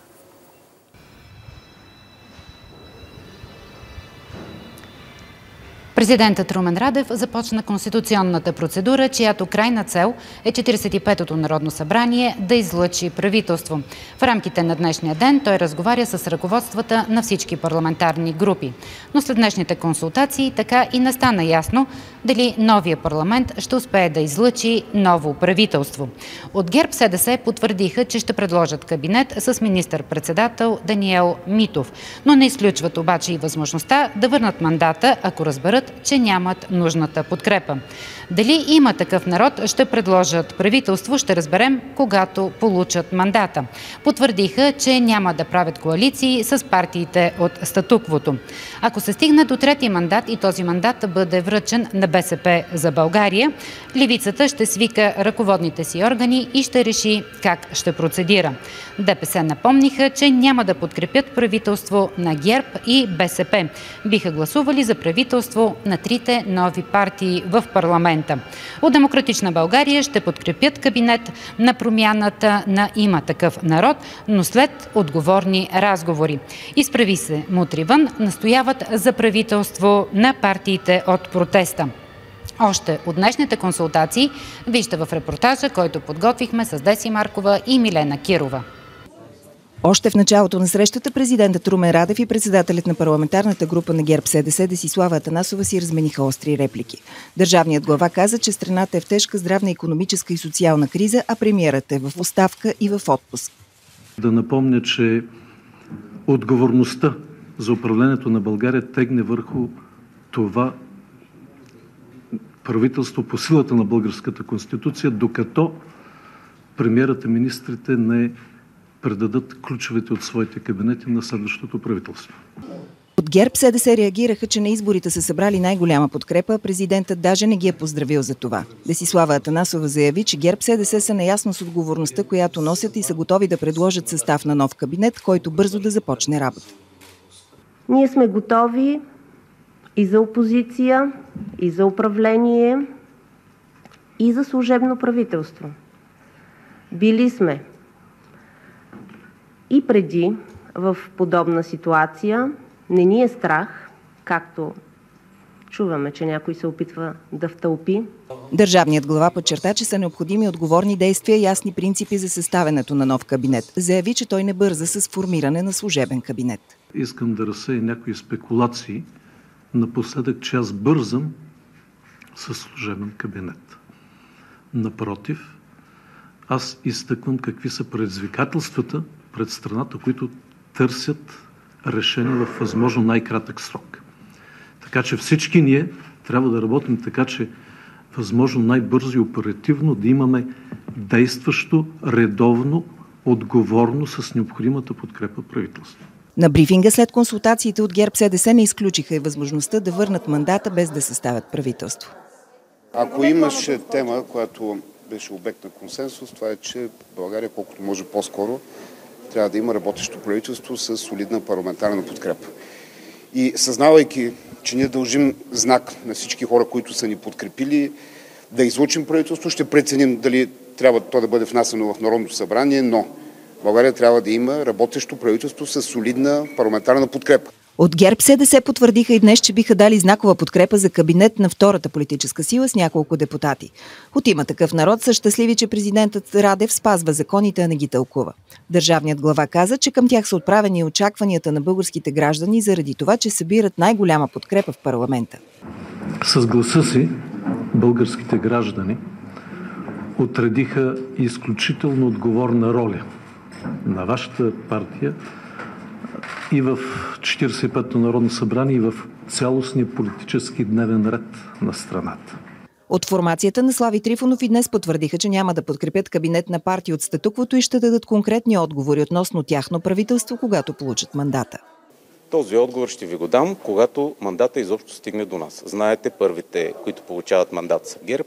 Президентът Румен Радев започна конституционната процедура, чиято крайна цел е четиридесет и петото Народно събрание да излъчи правителство. В рамките на днешния ден той разговаря с ръководствата на всички парламентарни групи. Но след днешните консултации така и не стана ясно дали новия парламент ще успее да излъчи ново правителство. От ГЕРБ СДС потвърдиха, че ще предложат кабинет с министър-председател Даниел Митов, но не изключват обаче и възможността да върнат мандата, ако разберат, че нямат нужната подкрепа. Дали има такъв народ, ще предложат правителство, ще разберем, когато получат мандата. Потвърдиха, че няма да правят коалиции с партиите от статуквото. Ако се стигне до трети мандат и този мандат бъде връчен на БСП за България, левицата ще свика ръководните си органи и ще реши как ще процедира. ДПС напомниха, че няма да подкрепят правителство на ГЕРБ и БСП. Биха гласували за правителство на трите нови партии в парламента. От Демократична България ще подкрепят кабинет на промяната на Има такъв народ, но след отговорни разговори. Изправи се мутри вън настояват за правителство на партиите от протеста. Още от днешните консултации вижте в репортажа, който подготвихме с Деси Маркова и Милена Кирова. Още в началото на срещата президентът Румен Радев и председателят на парламентарната група на ГЕРБ СДС Десислава Атанасова си размениха остри реплики. Държавният глава каза, че страната е в тежка здравна, икономическа и социална криза, а премиерът е в оставка и в отпуск. Да напомня, че отговорността за управлението на България тегне върху това правителство по силата на българската конституция, докато премиерът и министрите не предадат ключовете от своите кабинети на следващото правителство. От ГЕРБ СДС реагираха, че на изборите са събрали най-голяма подкрепа, а президентът даже не ги е поздравил за това. Десислава Атанасова заяви, че ГЕРБ СДС са наясно с отговорността, която носят и са готови да предложат състав на нов кабинет, който бързо да започне работа. Ние сме готови и за опозиция, и за управление, и за служебно правителство. Били сме и преди в подобна ситуация. Не ни е страх, както чуваме, че някой се опитва да втълпи. Държавният глава подчерта, че са необходими отговорни действия и ясни принципи за съставянето на нов кабинет. Заяви, че той не бърза с формиране на служебен кабинет. Искам да разсея някои спекулации напоследък, че аз бързам със служебен кабинет. Напротив, аз изтъквам какви са предизвикателствата пред страната, които търсят решение в възможно най-кратък срок. Така че всички ние трябва да работим така, че възможно най-бързо и оперативно да имаме действащо, редовно, отговорно с необходимата подкрепа правителство. На брифинга след консултациите от ГЕРБ СДС не изключиха и възможността да върнат мандата без да съставят правителство. Ако имаше тема, която беше обект на консенсус, това е, че България колкото може по-скоро трябва да има работещо правителство с солидна парламентарна подкрепа. И съзнавайки, че ние дължим знак на всички хора, които са ни подкрепили, да излучим правителство, ще преценим дали трябва то да бъде внасено в Народното събрание, но България трябва да има работещо правителство с солидна парламентарна подкрепа. От ГЕРБ СДС потвърдиха и днес, че биха дали знакова подкрепа за кабинет на втората политическа сила с няколко депутати. От Има такъв народ са щастливи, че президентът Радев спазва законите, а не ги тълкува. Държавният глава каза, че към тях са отправени очакванията на българските граждани заради това, че събират най-голяма подкрепа в парламента. С гласа си българските граждани отредиха изключително отговорна роля на вашата партия и в четиридесет и петото Народно събрание, и в цялостния политически дневен ред на страната. От формацията на Слави Трифонов и днес потвърдиха, че няма да подкрепят кабинет на партии от статуквото и ще дадат конкретни отговори относно тяхно правителство, когато получат мандата. Този отговор ще ви го дам, когато мандата изобщо стигне до нас. Знаете, първите, които получават мандат са ГЕРБ.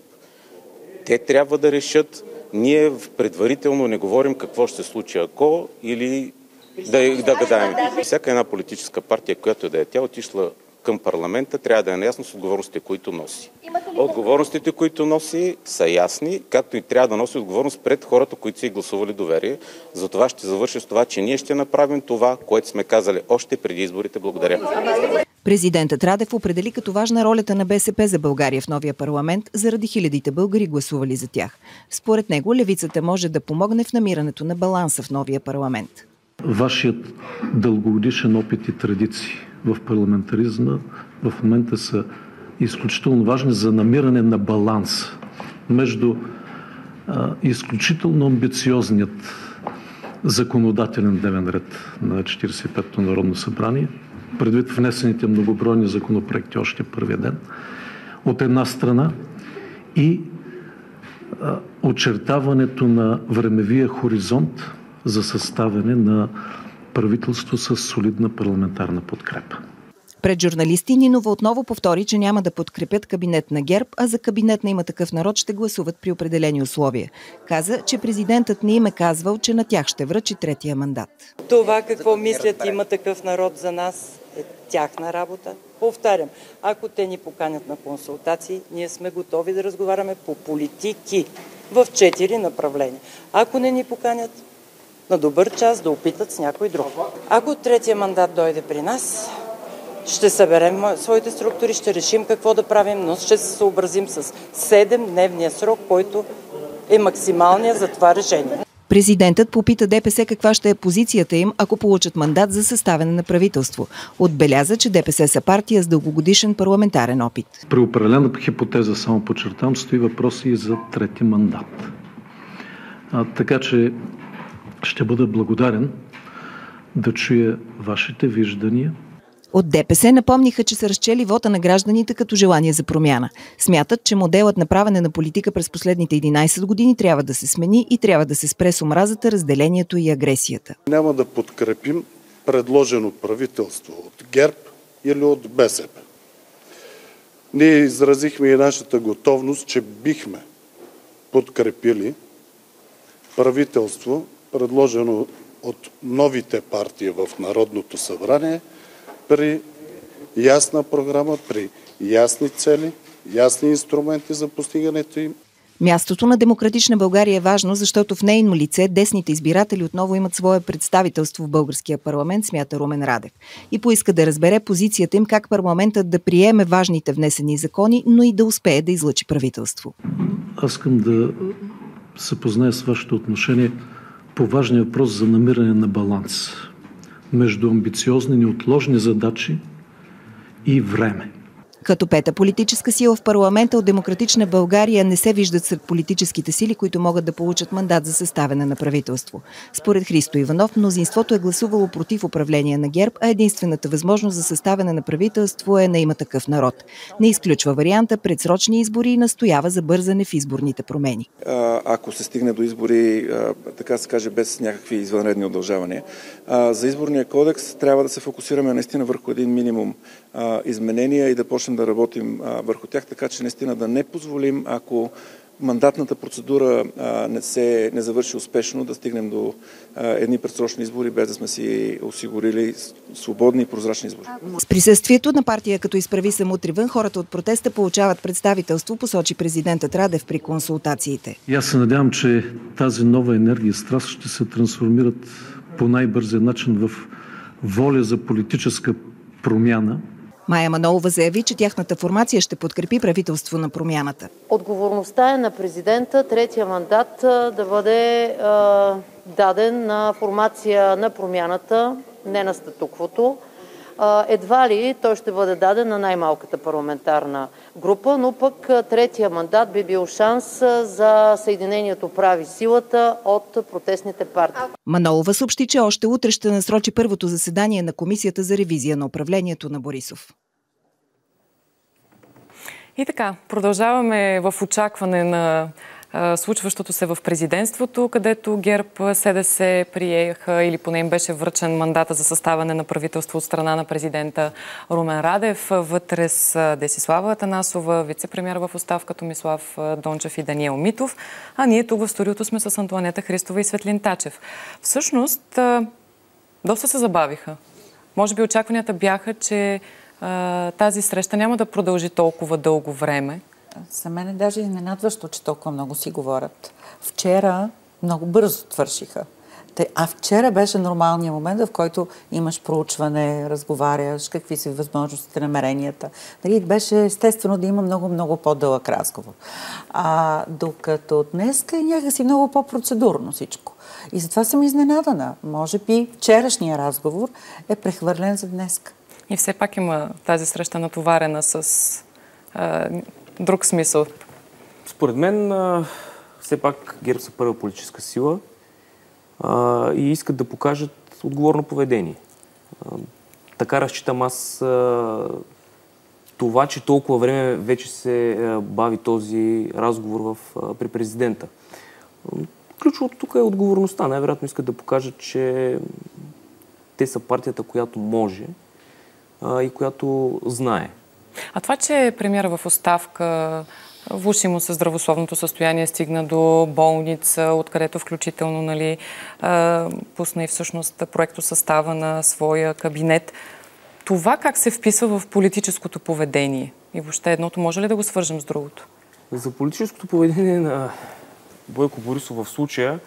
Те трябва да решат. Ние предварително не говорим какво ще се случи ако или да, да гадаем. Всяка една политическа партия, която да е тя отишла към парламента, трябва да е наясно с отговорностите, които носи. Отговорностите, които носи, са ясни, както и трябва да носи отговорност пред хората, които са и гласували доверие. Затова ще завърша с това, че ние ще направим това, което сме казали още преди изборите. Благодаря. Президентът Радев определи като важна ролята на БСП за България в новия парламент заради хилядите българи гласували за тях. Според него левицата може да помогне в намирането на баланса в новия парламент. Вашият дългогодишен опит и традиции в парламентаризма в момента са изключително важни за намиране на баланс между а, изключително амбициозният законодателен дневен ред на четиридесет и петото Народно събрание, предвид внесените многобройни законопроекти още първия ден, от една страна, и а, очертаването на времевия хоризонт за съставяне на правителство с солидна парламентарна подкрепа. Пред журналисти Нинова отново повтори, че няма да подкрепят кабинет на ГЕРБ, а за кабинет на Има такъв народ ще гласуват при определени условия. Каза, че президентът не им е казвал, че на тях ще връчи третия мандат. Това какво мислят Има такъв народ за нас е тяхна работа. Повтарям, ако те ни поканят на консултации, ние сме готови да разговаряме по политики в четири направления. Ако не ни поканят, на добър час да опитат с някой друг. Ако третия мандат дойде при нас, ще съберем своите структури, ще решим какво да правим, но ще се съобразим с седемдневния срок, който е максималния за това решение. Президентът попита ДПС каква ще е позицията им, ако получат мандат за съставяне на правителство. Отбеляза, че ДПС са партия с дългогодишен парламентарен опит. При определена хипотеза, само подчертавам, стои въпроси и за трети мандат. А, така че ще бъда благодарен да чуя вашите виждания. От ДПС напомниха, че са разчели вота на гражданите като желание за промяна. Смятат, че моделът на правене на политика през последните единайсет години трябва да се смени и трябва да се спре с омразата, разделението и агресията. Няма да подкрепим предложено правителство от ГЕРБ или от БСП. Ние изразихме и нашата готовност, че бихме подкрепили правителство, предложено от новите партии в Народното събрание, при ясна програма, при ясни цели, ясни инструменти за постигането им. Мястото на Демократична България е важно, защото в нейно лице десните избиратели отново имат свое представителство в българския парламент, смята Румен Радев. И поиска да разбере позицията им как парламентът да приеме важните внесени закони, но и да успее да излъчи правителство. Аз искам да се позная с вашето отношение по важния въпрос за намиране на баланс между амбициозни, неотложни задачи и време. Като пета политическа сила в парламента от Демократична България не се виждат сред политическите сили, които могат да получат мандат за съставяне на правителство. Според Христо Иванов, мнозинството е гласувало против управление на ГЕРБ, а единствената възможност за съставяне на правителство е на Има такъв народ. Не изключва варианта предсрочни избори и настоява за бързане в изборните промени. Ако се стигне до избори, така се каже, без някакви извънредни удължавания. За изборния кодекс трябва да се фокусираме наистина върху един минимум изменения и да почнем да работим а, върху тях, така че наистина да не позволим, ако мандатната процедура а, не се не завърши успешно, да стигнем до а, едни предсрочни избори, без да сме си осигурили свободни и прозрачни избори. С присъствието на партия като Изправи се мутри вън, хората от протеста получават представителство, посочи президентът Радев при консултациите. И аз се надявам, че тази нова енергия и страст ще се трансформират по най-бързия начин в воля за политическа промяна. Майя Манолова заяви, че тяхната формация ще подкрепи правителство на промяната. Отговорността е на президента третия мандат да бъде е, даден на формация на промяната, не на статуквото. едва ли той ще бъде даден на най-малката парламентарна група, но пък третия мандат би бил шанс за Съединението прави силата от протестните партии. Манолова съобщи, че още утре ще насрочи първото заседание на Комисията за ревизия на управлението на Борисов. И така, продължаваме в очакване на а, случващото се в президентството, където ГЕРБ, СДС приеха или поне им беше връчен мандата за съставане на правителство от страна на президента Румен Радев. Вътре с Десислава Атанасова, вице-премиер в оставка Томислав Дончев и Даниел Митов. А ние тук в студиото сме с Антоанета Христова и Светлин Тачев. Всъщност, а, доста се забавиха. Може би очакванията бяха, че тази среща няма да продължи толкова дълго време. За мен е даже изненадващо, че толкова много си говорят. Вчера много бързо свършиха. А вчера беше нормалният момент, в който имаш проучване, разговаряш, какви са възможностите, намеренията. Нали, беше естествено да има много-много по-дълъг разговор. А докато днес е някакси много по-процедурно всичко. И затова съм изненадана. Може би вчерашния разговор е прехвърлен за днес. И все пак има тази среща натоварена с а, друг смисъл. Според мен, а, все пак ГЕРБ са първа политическа сила а, и искат да покажат отговорно поведение. А, така разчитам аз а, това, че толкова време вече се а, бави този разговор в, а, при президента. Ключовото тук е отговорността. Най-вероятно искат да покажат, че те са партията, която може и която знае. А това, че премиера в оставка, влоши му със здравословното състояние, стигна до болница, откъдето включително нали, пусна и всъщност проектосъстава на своя кабинет. Това как се вписва в политическото поведение? И въобще едното може ли да го свържем с другото? За политическото поведение на Бойко Борисов в случая,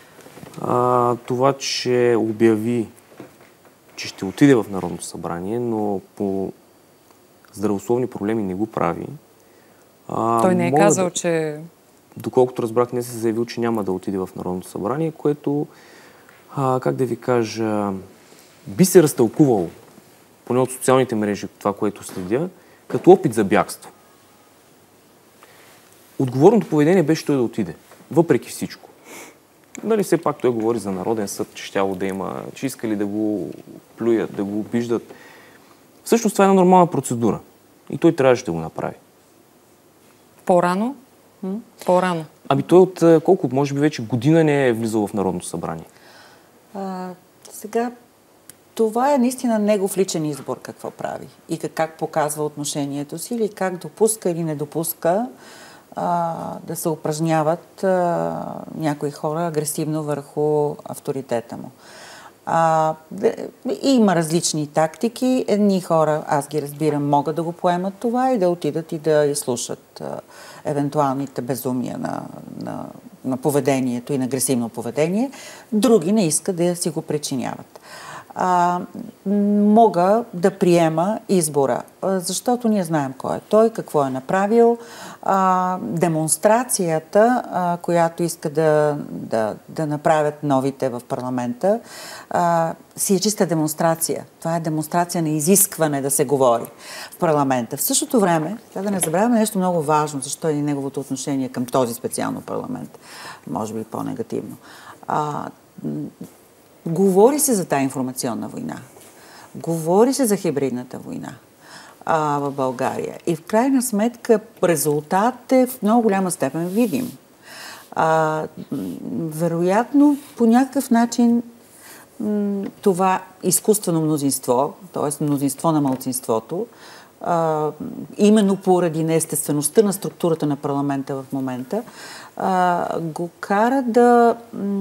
а, това, че обяви, че ще отиде в Народното събрание, но по здравословни проблеми не го прави. А, Той не е казал, да, че... Доколкото разбрах, не се заявил, че няма да отиде в Народното събрание, което, а, как да ви кажа, би се разтълкувало, поне от социалните мрежи, това, което следя, като опит за бягство. Отговорното поведение беше той да отиде, въпреки всичко. Нали, все пак той говори за Народен съд, че щяло да има, че искали да го плюят, да го обиждат. Всъщност това е една нормална процедура. И той трябваше да го направи. По-рано? По-рано. Ами той от колко, може би вече година не е влизал в Народното събрание. А, сега, това е наистина негов личен избор какво прави. И как, как показва отношението си, или как допуска или не допуска а, да се упражняват а, някои хора агресивно върху авторитета му. А, има различни тактики. Едни хора, аз ги разбирам, могат да го поемат това и да отидат и да изслушат а, евентуалните безумия на, на, на поведението и на агресивно поведение. Други не искат да си го причиняват. А, мога да приема избора, защото ние знаем кой е той, какво е направил. А, демонстрацията, а, която иска да, да, да направят новите в парламента, а, си е чиста демонстрация. Това е демонстрация на изискване да се говори в парламента. В същото време, трябва да не забравяме нещо много важно, защо е и неговото отношение към този специално парламент. Може би по-негативно. А, Говори се за тази информационна война. Говори се за хибридната война а, в България. И в крайна сметка резултат е в много голяма степен видим. А, вероятно, по някакъв начин това изкуствено мнозинство, т.е. мнозинство на малцинството, а, именно поради неестествеността на структурата на парламента в момента, а, го кара да...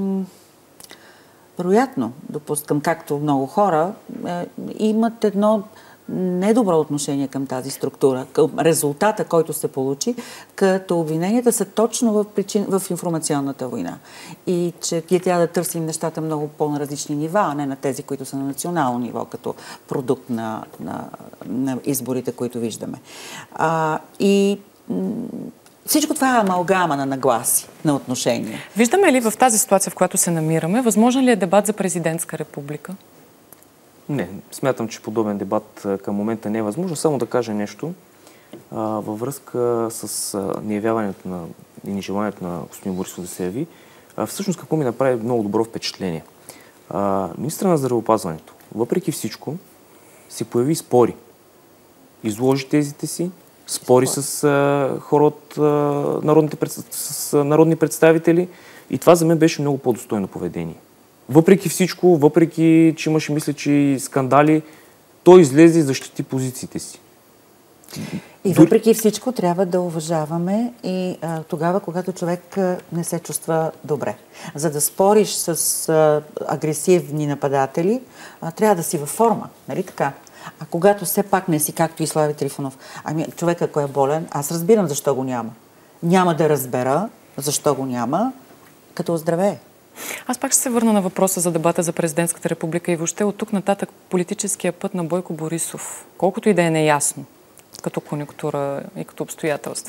Вероятно, допускам, както много хора, е, имат едно недобро отношение към тази структура, към резултата, който се получи, като обвиненията са точно в, причин, в информационната война. И че ние трябва да търсим нещата много по-на-различни нива, а не на тези, които са на национално ниво, като продукт на, на, на изборите, които виждаме. А, и всичко това е амалгама на нагласи, на отношения. Виждаме ли в тази ситуация, в която се намираме, възможен ли е дебат за президентска република? Не, смятам, че подобен дебат към момента не е възможно. Само да кажа нещо а, във връзка с а, неявяването на и нежеланието на господин Борисов да се яви. А, всъщност какво ми направи много добро впечатление? А, министър на здравеопазването, въпреки всичко, се появи спори. Изложи тезите си, спори с а, хора от а, народните, с а, народни представители и това за мен беше много по-достойно поведение. Въпреки всичко, въпреки, че имаше, мисля, че и скандали, той излезе и защити позициите си. И въпреки всичко трябва да уважаваме и а, тогава, когато човек а, не се чувства добре. За да спориш с а, агресивни нападатели, а, трябва да си във форма, нали така? А когато все пак не си, както и Слави Трифонов, ами човек ако е болен, аз разбирам защо го няма. Няма да разбера защо го няма, като оздравее. Аз пак ще се върна на въпроса за дебата за президентската република и въобще от тук нататък политическия път на Бойко Борисов, колкото и да е неясно, като конюнктура и като обстоятелства.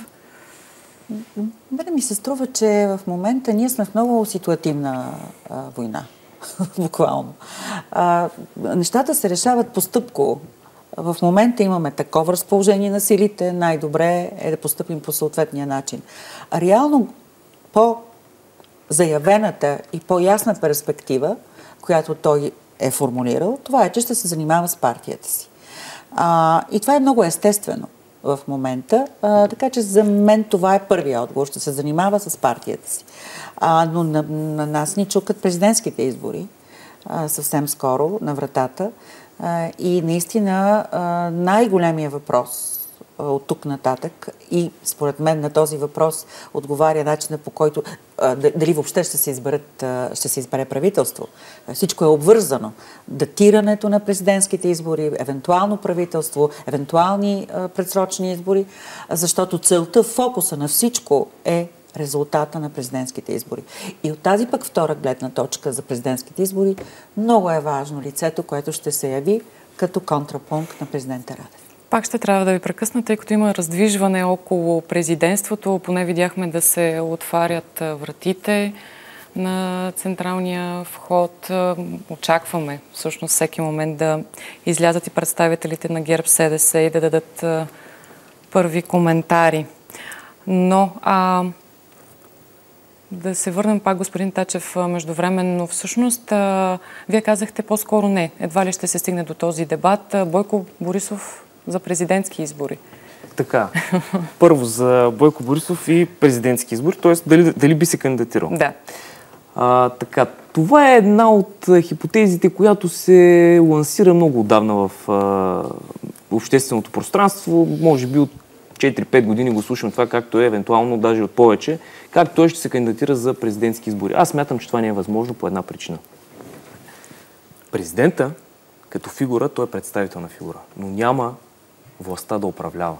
Мене ми се струва, че в момента ние сме в много ситуативна а, война. Буквално. А, нещата се решават постъпко. В момента имаме такова разположение на силите, най-добре е да постъпим по съответния начин. А реално по заявената и по-ясна перспектива, която той е формулирал, това е, че ще се занимава с партията си. А, и това е много естествено в момента, а, така че за мен това е първият отговор, ще се занимава с партията си. А, но на, на нас ни чукат президентските избори а, съвсем скоро на вратата а, и наистина а, най-големия въпрос от тук нататък и според мен на този въпрос отговаря начина, по който а, дали въобще ще се, изберат, а, ще се избере правителство. Всичко е обвързано. Датирането на президентските избори, евентуално правителство, евентуални а, предсрочни избори, защото целта, фокуса на всичко е резултата на президентските избори. И от тази пък втора гледна точка за президентските избори много е важно лицето, което ще се яви като контрапункт на президента Радев. Пак ще трябва да ви прекъсна, тъй като има раздвижване около президентството. Поне видяхме да се отварят вратите на централния вход. Очакваме всъщност всеки момент да излязат и представителите на ГЕРБ СДС и да дадат първи коментари. Но а, да се върнем пак, господин Тачев, междувременно. Всъщност, а, вие казахте по-скоро не. Едва ли ще се стигне до този дебат. Бойко Борисов за президентски избори. Така. Първо за Бойко Борисов и президентски избори, т.е. дали, дали би се кандидатирал. Да. А, така. Това е една от хипотезите, която се лансира много отдавна в а, общественото пространство. Може би от четири-пет години го слушам това, както е, евентуално даже от повече, как той ще се кандидатира за президентски избори. Аз смятам, че това не е възможно по една причина. Президента, като фигура, той е представителна фигура, но няма властта да управлява.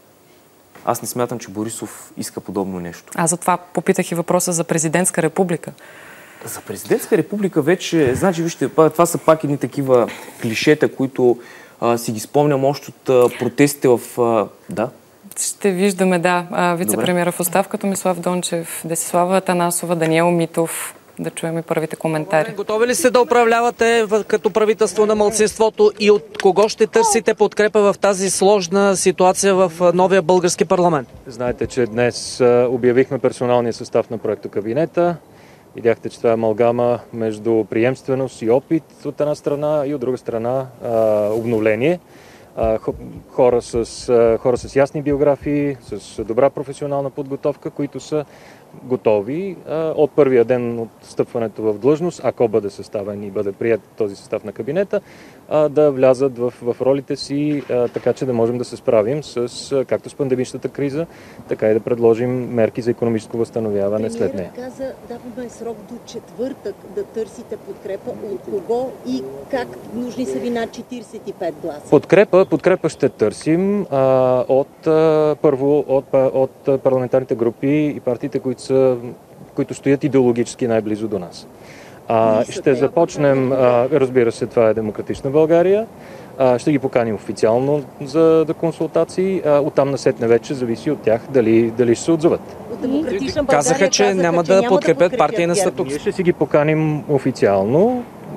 Аз не смятам, че Борисов иска подобно нещо. Аз затова попитах и въпроса за президентска република. За президентска република вече, значи, вижте, това са пак едни такива клишета, които а, си ги спомням още от а, протестите в... А, да? Ще виждаме, да, вице-премиера в оставка Томислав Дончев, Десислава Атанасова, Даниел Митов. Да чуем и първите коментари. Готови ли сте да управлявате като правителство на малцинството и от кого ще търсите подкрепа в тази сложна ситуация в новия български парламент? Знаете, че днес обявихме персоналния състав на проектокабинета. Видяхте, че това е амалгама между приемственост и опит от една страна и от друга страна обновление. Хора с, хора с ясни биографии, с добра професионална подготовка, които са готови от първия ден от стъпването в длъжност, ако бъде съставен и бъде прият този състав на кабинета, да влязат в, в ролите си, така че да можем да се справим с, както с пандемичната криза, така и да предложим мерки за икономическо възстановяване след нея. Премиерът каза, даваме срок до четвъртък да търсите подкрепа. От кого и как? Нужни са ви над четиридесет и пет гласа. Подкрепа, подкрепа ще търсим а, от, а, първо от, от парламентарните групи и партиите, които Са, които стоят идеологически най-близо до нас. А, ще започнем, а, разбира се, това е Демократична България, а, ще ги поканим официално за да консултации, а, оттам насетне вече зависи от тях дали, дали ще се отзоват. Казаха, че няма да подкрепят партия на статукво. Ние ще си ги поканим официално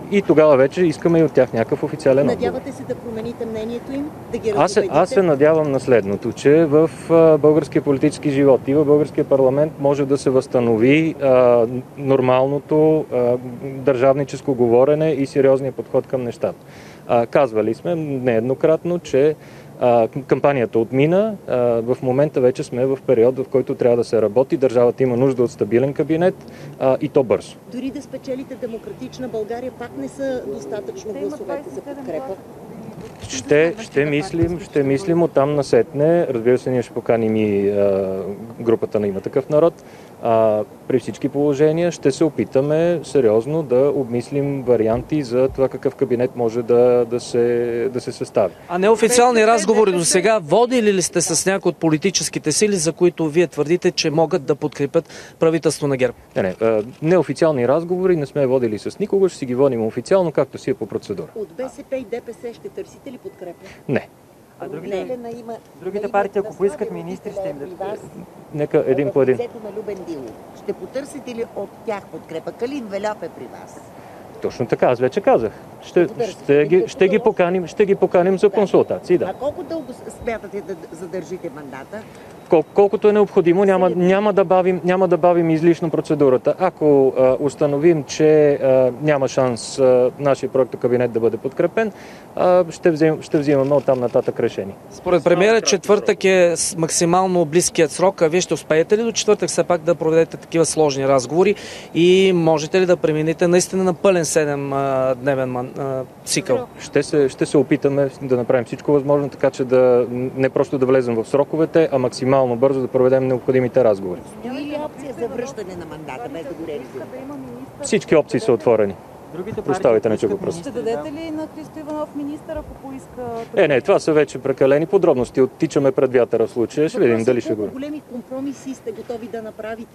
и тогава вече искаме и от тях някакъв официален отговор. Надявате се да промените мнението им? Да ги аз, се, аз се надявам на следното, че в а, българския политически живот и в българския парламент може да се възстанови а, нормалното а, държавническо говорене и сериозния подход към нещата. А, казвали сме нееднократно, че а, кампанията отмина. А, в момента вече сме в период, в който трябва да се работи. Държавата има нужда от стабилен кабинет а, и то бързо. Дори да спечелите Демократична България, пак не са достатъчно гласовете за подкрепа. Ще, ще, мислим, ще мислим оттам насетне. Разбира се, ние ще поканим и а, групата на Има такъв народ. А, при всички положения ще се опитаме сериозно да обмислим варианти за това какъв кабинет може да, да, се, да се състави. А неофициални разговори до сега водили ли сте с някои от политическите сили, за които вие твърдите, че могат да подкрепят правителство на ГЕРБ? Не, не. А, неофициални разговори не сме водили с никого, ще си ги водим официално, както си е по процедура. От БСП и ДПС ще търсите ли подкрепа? Не. А другите, другите партии, ако поискат министри, ще им да... Нека един по един. На Любен Дилов. Ще потърсите ли от тях подкрепа? Калин Веляп е при вас. Точно така, аз вече казах. Ще, ще, ги, ще, ги, поканим, ще ги поканим за консултации. Да. А колко дълго смятате да задържите мандата? Кол, колкото е необходимо, няма, няма, да бавим, няма да бавим излишно процедурата. Ако а, установим, че а, няма шанс а, нашия проектокабинет да бъде подкрепен, а, ще, взим, ще взимаме оттам нататък решение. Според премиера, четвъртък е максимално близкият срок, а вие ще успеете ли до четвъртък все пак да проведете такива сложни разговори и можете ли да преминете наистина на пълен седемдневен цикъл? Ще се, ще се опитаме да направим всичко възможно, така че да не просто да влезем в сроковете, а максимално бързо да проведем необходимите разговори. Стои ли опция за връщане на мандата, без да го реализирате? Всички опции са отворени. Прощавайте, не че го просто. Ще дадете ли на Христо Иванов министър, ако поиска? Е, не, това са вече прекалени подробности. Оттичаме пред вятъра в случая. Ще видим дали ще го... Колко големи компромиси сте готови да направите?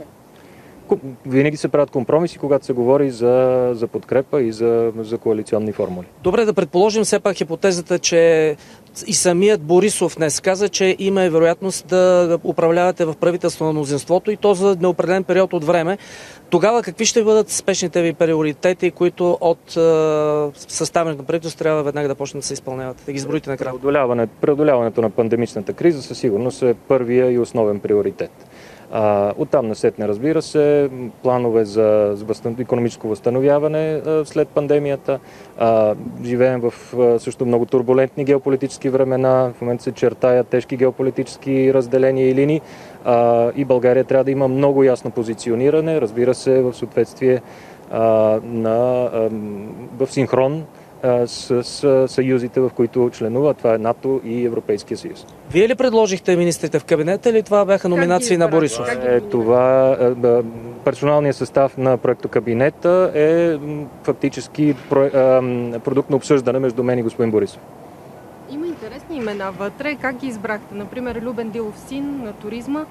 Винаги се правят компромиси, когато се говори за, за подкрепа и за, за коалиционни формули. Добре, да предположим все пак хипотезата, че и самият Борисов днес каза, че има и вероятност да управлявате в правителство на мнозинството и то за неопределен период от време. Тогава какви ще бъдат спешните ви приоритети, които от е, съставянето на правителство трябва веднага да почнат да се изпълняват? Да ги изброите накрая. Преодоляване, преодоляването на пандемичната криза със сигурност е първия и основен приоритет. А, оттам насетне, разбира се, планове за, за възстан... икономическо възстановяване а, след пандемията. А, живеем в а, също много турбулентни геополитически времена. В момента се чертаят тежки геополитически разделения и линии. А, и България трябва да има много ясно позициониране, разбира се, в съответствие а, на, а, в синхрон С, с съюзите, в които членува. Това е НАТО и Европейския съюз. Вие ли предложихте министрите в кабинета или това бяха номинации на Борисов? Е, това е, персоналният състав на проектокабинета е фактически продукт на обсъждане между мен и господин Борисов. Има интересни имена вътре. Как ги избрахте? Например, Любен Дилов син на туризма.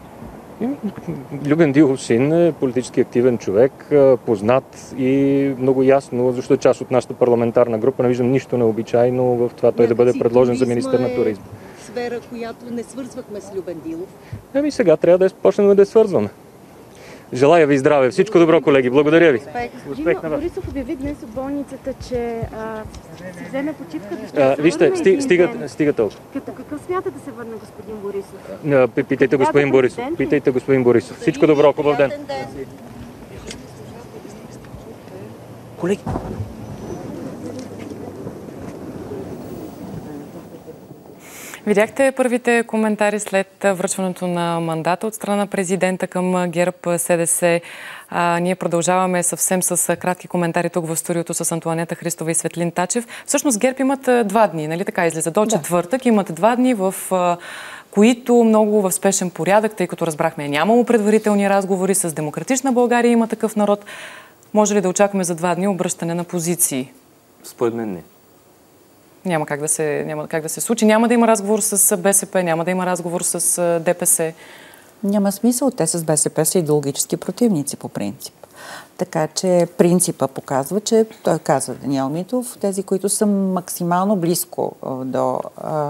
Любен Дилов син е политически активен човек, познат и много ясно, защото част от нашата парламентарна група не виждам нищо необичайно в това той да бъде предложен за министър на туризма. Е сфера, която не свързвахме с Любен Дилов. Ами сега трябва да почнем да я свързваме. Желая ви здраве. Всичко добро, колеги. Благодаря ви. Успех на вас. Борисов обяви днес от болницата, че а, си вземе почивка. Ще вижте, сти, стига, стига толкова. Като какъв смята да се върне господин Борисов? А, питайте господин Борисов. Питайте господин Борисов. Всичко добро, хубав ден. Колеги. Видяхте първите коментари след връчването на мандата от страна президента към ГЕРБ СДС. А, ние продължаваме съвсем с кратки коментари тук в студиото с Антоанета Христова и Светлин Тачев. Всъщност ГЕРБ имат два дни, нали така излиза? До четвъртък да. Имат два дни, в а, които много в спешен порядък, тъй като разбрахме, нямало предварителни разговори с Демократична България, Има такъв народ. Може ли да очакваме за два дни обръщане на позиции? Според мен не. Няма как да се, няма как да се случи. Няма да има разговор с БСП, няма да има разговор с ДПС. Няма смисъл. Те с БСП са идеологически противници по принцип. Така че принципа показва, че той казва Даниел Митов, тези, които са максимално близко до а,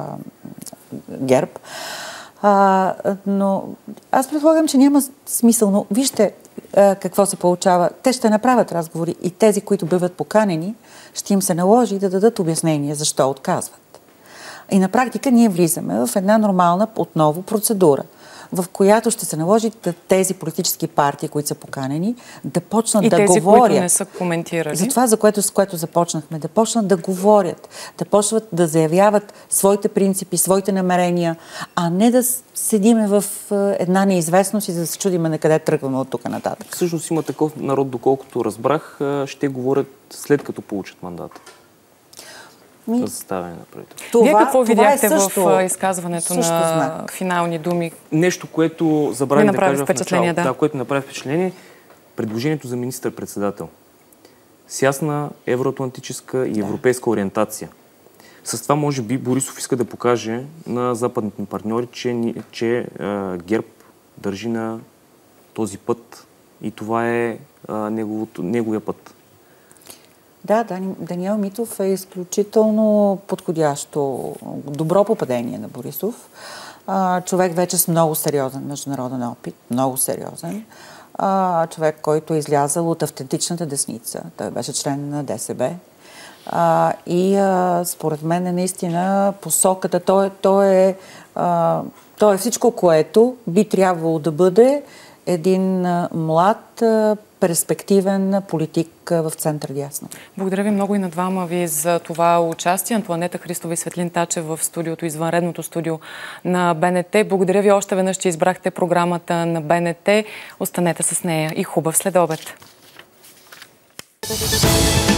ГЕРБ. А, но аз предполагам, че няма смисъл. Но вижте, какво се получава? Те ще направят разговори и тези, които биват поканени, ще им се наложи да дадат обяснение защо отказват. И на практика ние влизаме в една нормална отново процедура, в която ще се наложи тези политически партии, които са поканени, да почнат и да тези, говорят. които не са коментирали. За това, за което, с което започнахме, да почнат да говорят, да почнат да заявяват своите принципи, своите намерения, а не да седиме в една неизвестност и да се чудиме на къде тръгваме от тук нататък. Всъщност има такъв народ, доколкото разбрах, ще говорят след като получат мандата. Ми... За съставяне на правителство. Това, Вие какво това видяхте е също, в изказването на знак. финални думи? Нещо, което забравих да кажа в началото, да. да, което направи впечатление, предложението за министър-председател с ясна евроатлантическа и европейска ориентация. С това може би Борисов иска да покаже на западните партньори, че, че а, ГЕРБ държи на този път и това е а, неговото, неговия път. Да, Даниел Митов е изключително подходящо, добро попадение на Борисов. А, човек вече с много сериозен международен опит, много сериозен. А, човек, който е излязъл от автентичната десница. Той беше член на ДСБ. А, и а, според мен е наистина посоката. Той, той, е, а, той е всичко, което би трябвало да бъде един а, млад, а, перспективен политик в център дясно. Благодаря ви много и на двама ви за това участие. Антоанета Христова и Светлин Тачев в студиото, извънредното студио на БНТ. Благодаря ви още веднъж, че избрахте програмата на БНТ. Останете с нея и хубав следобед.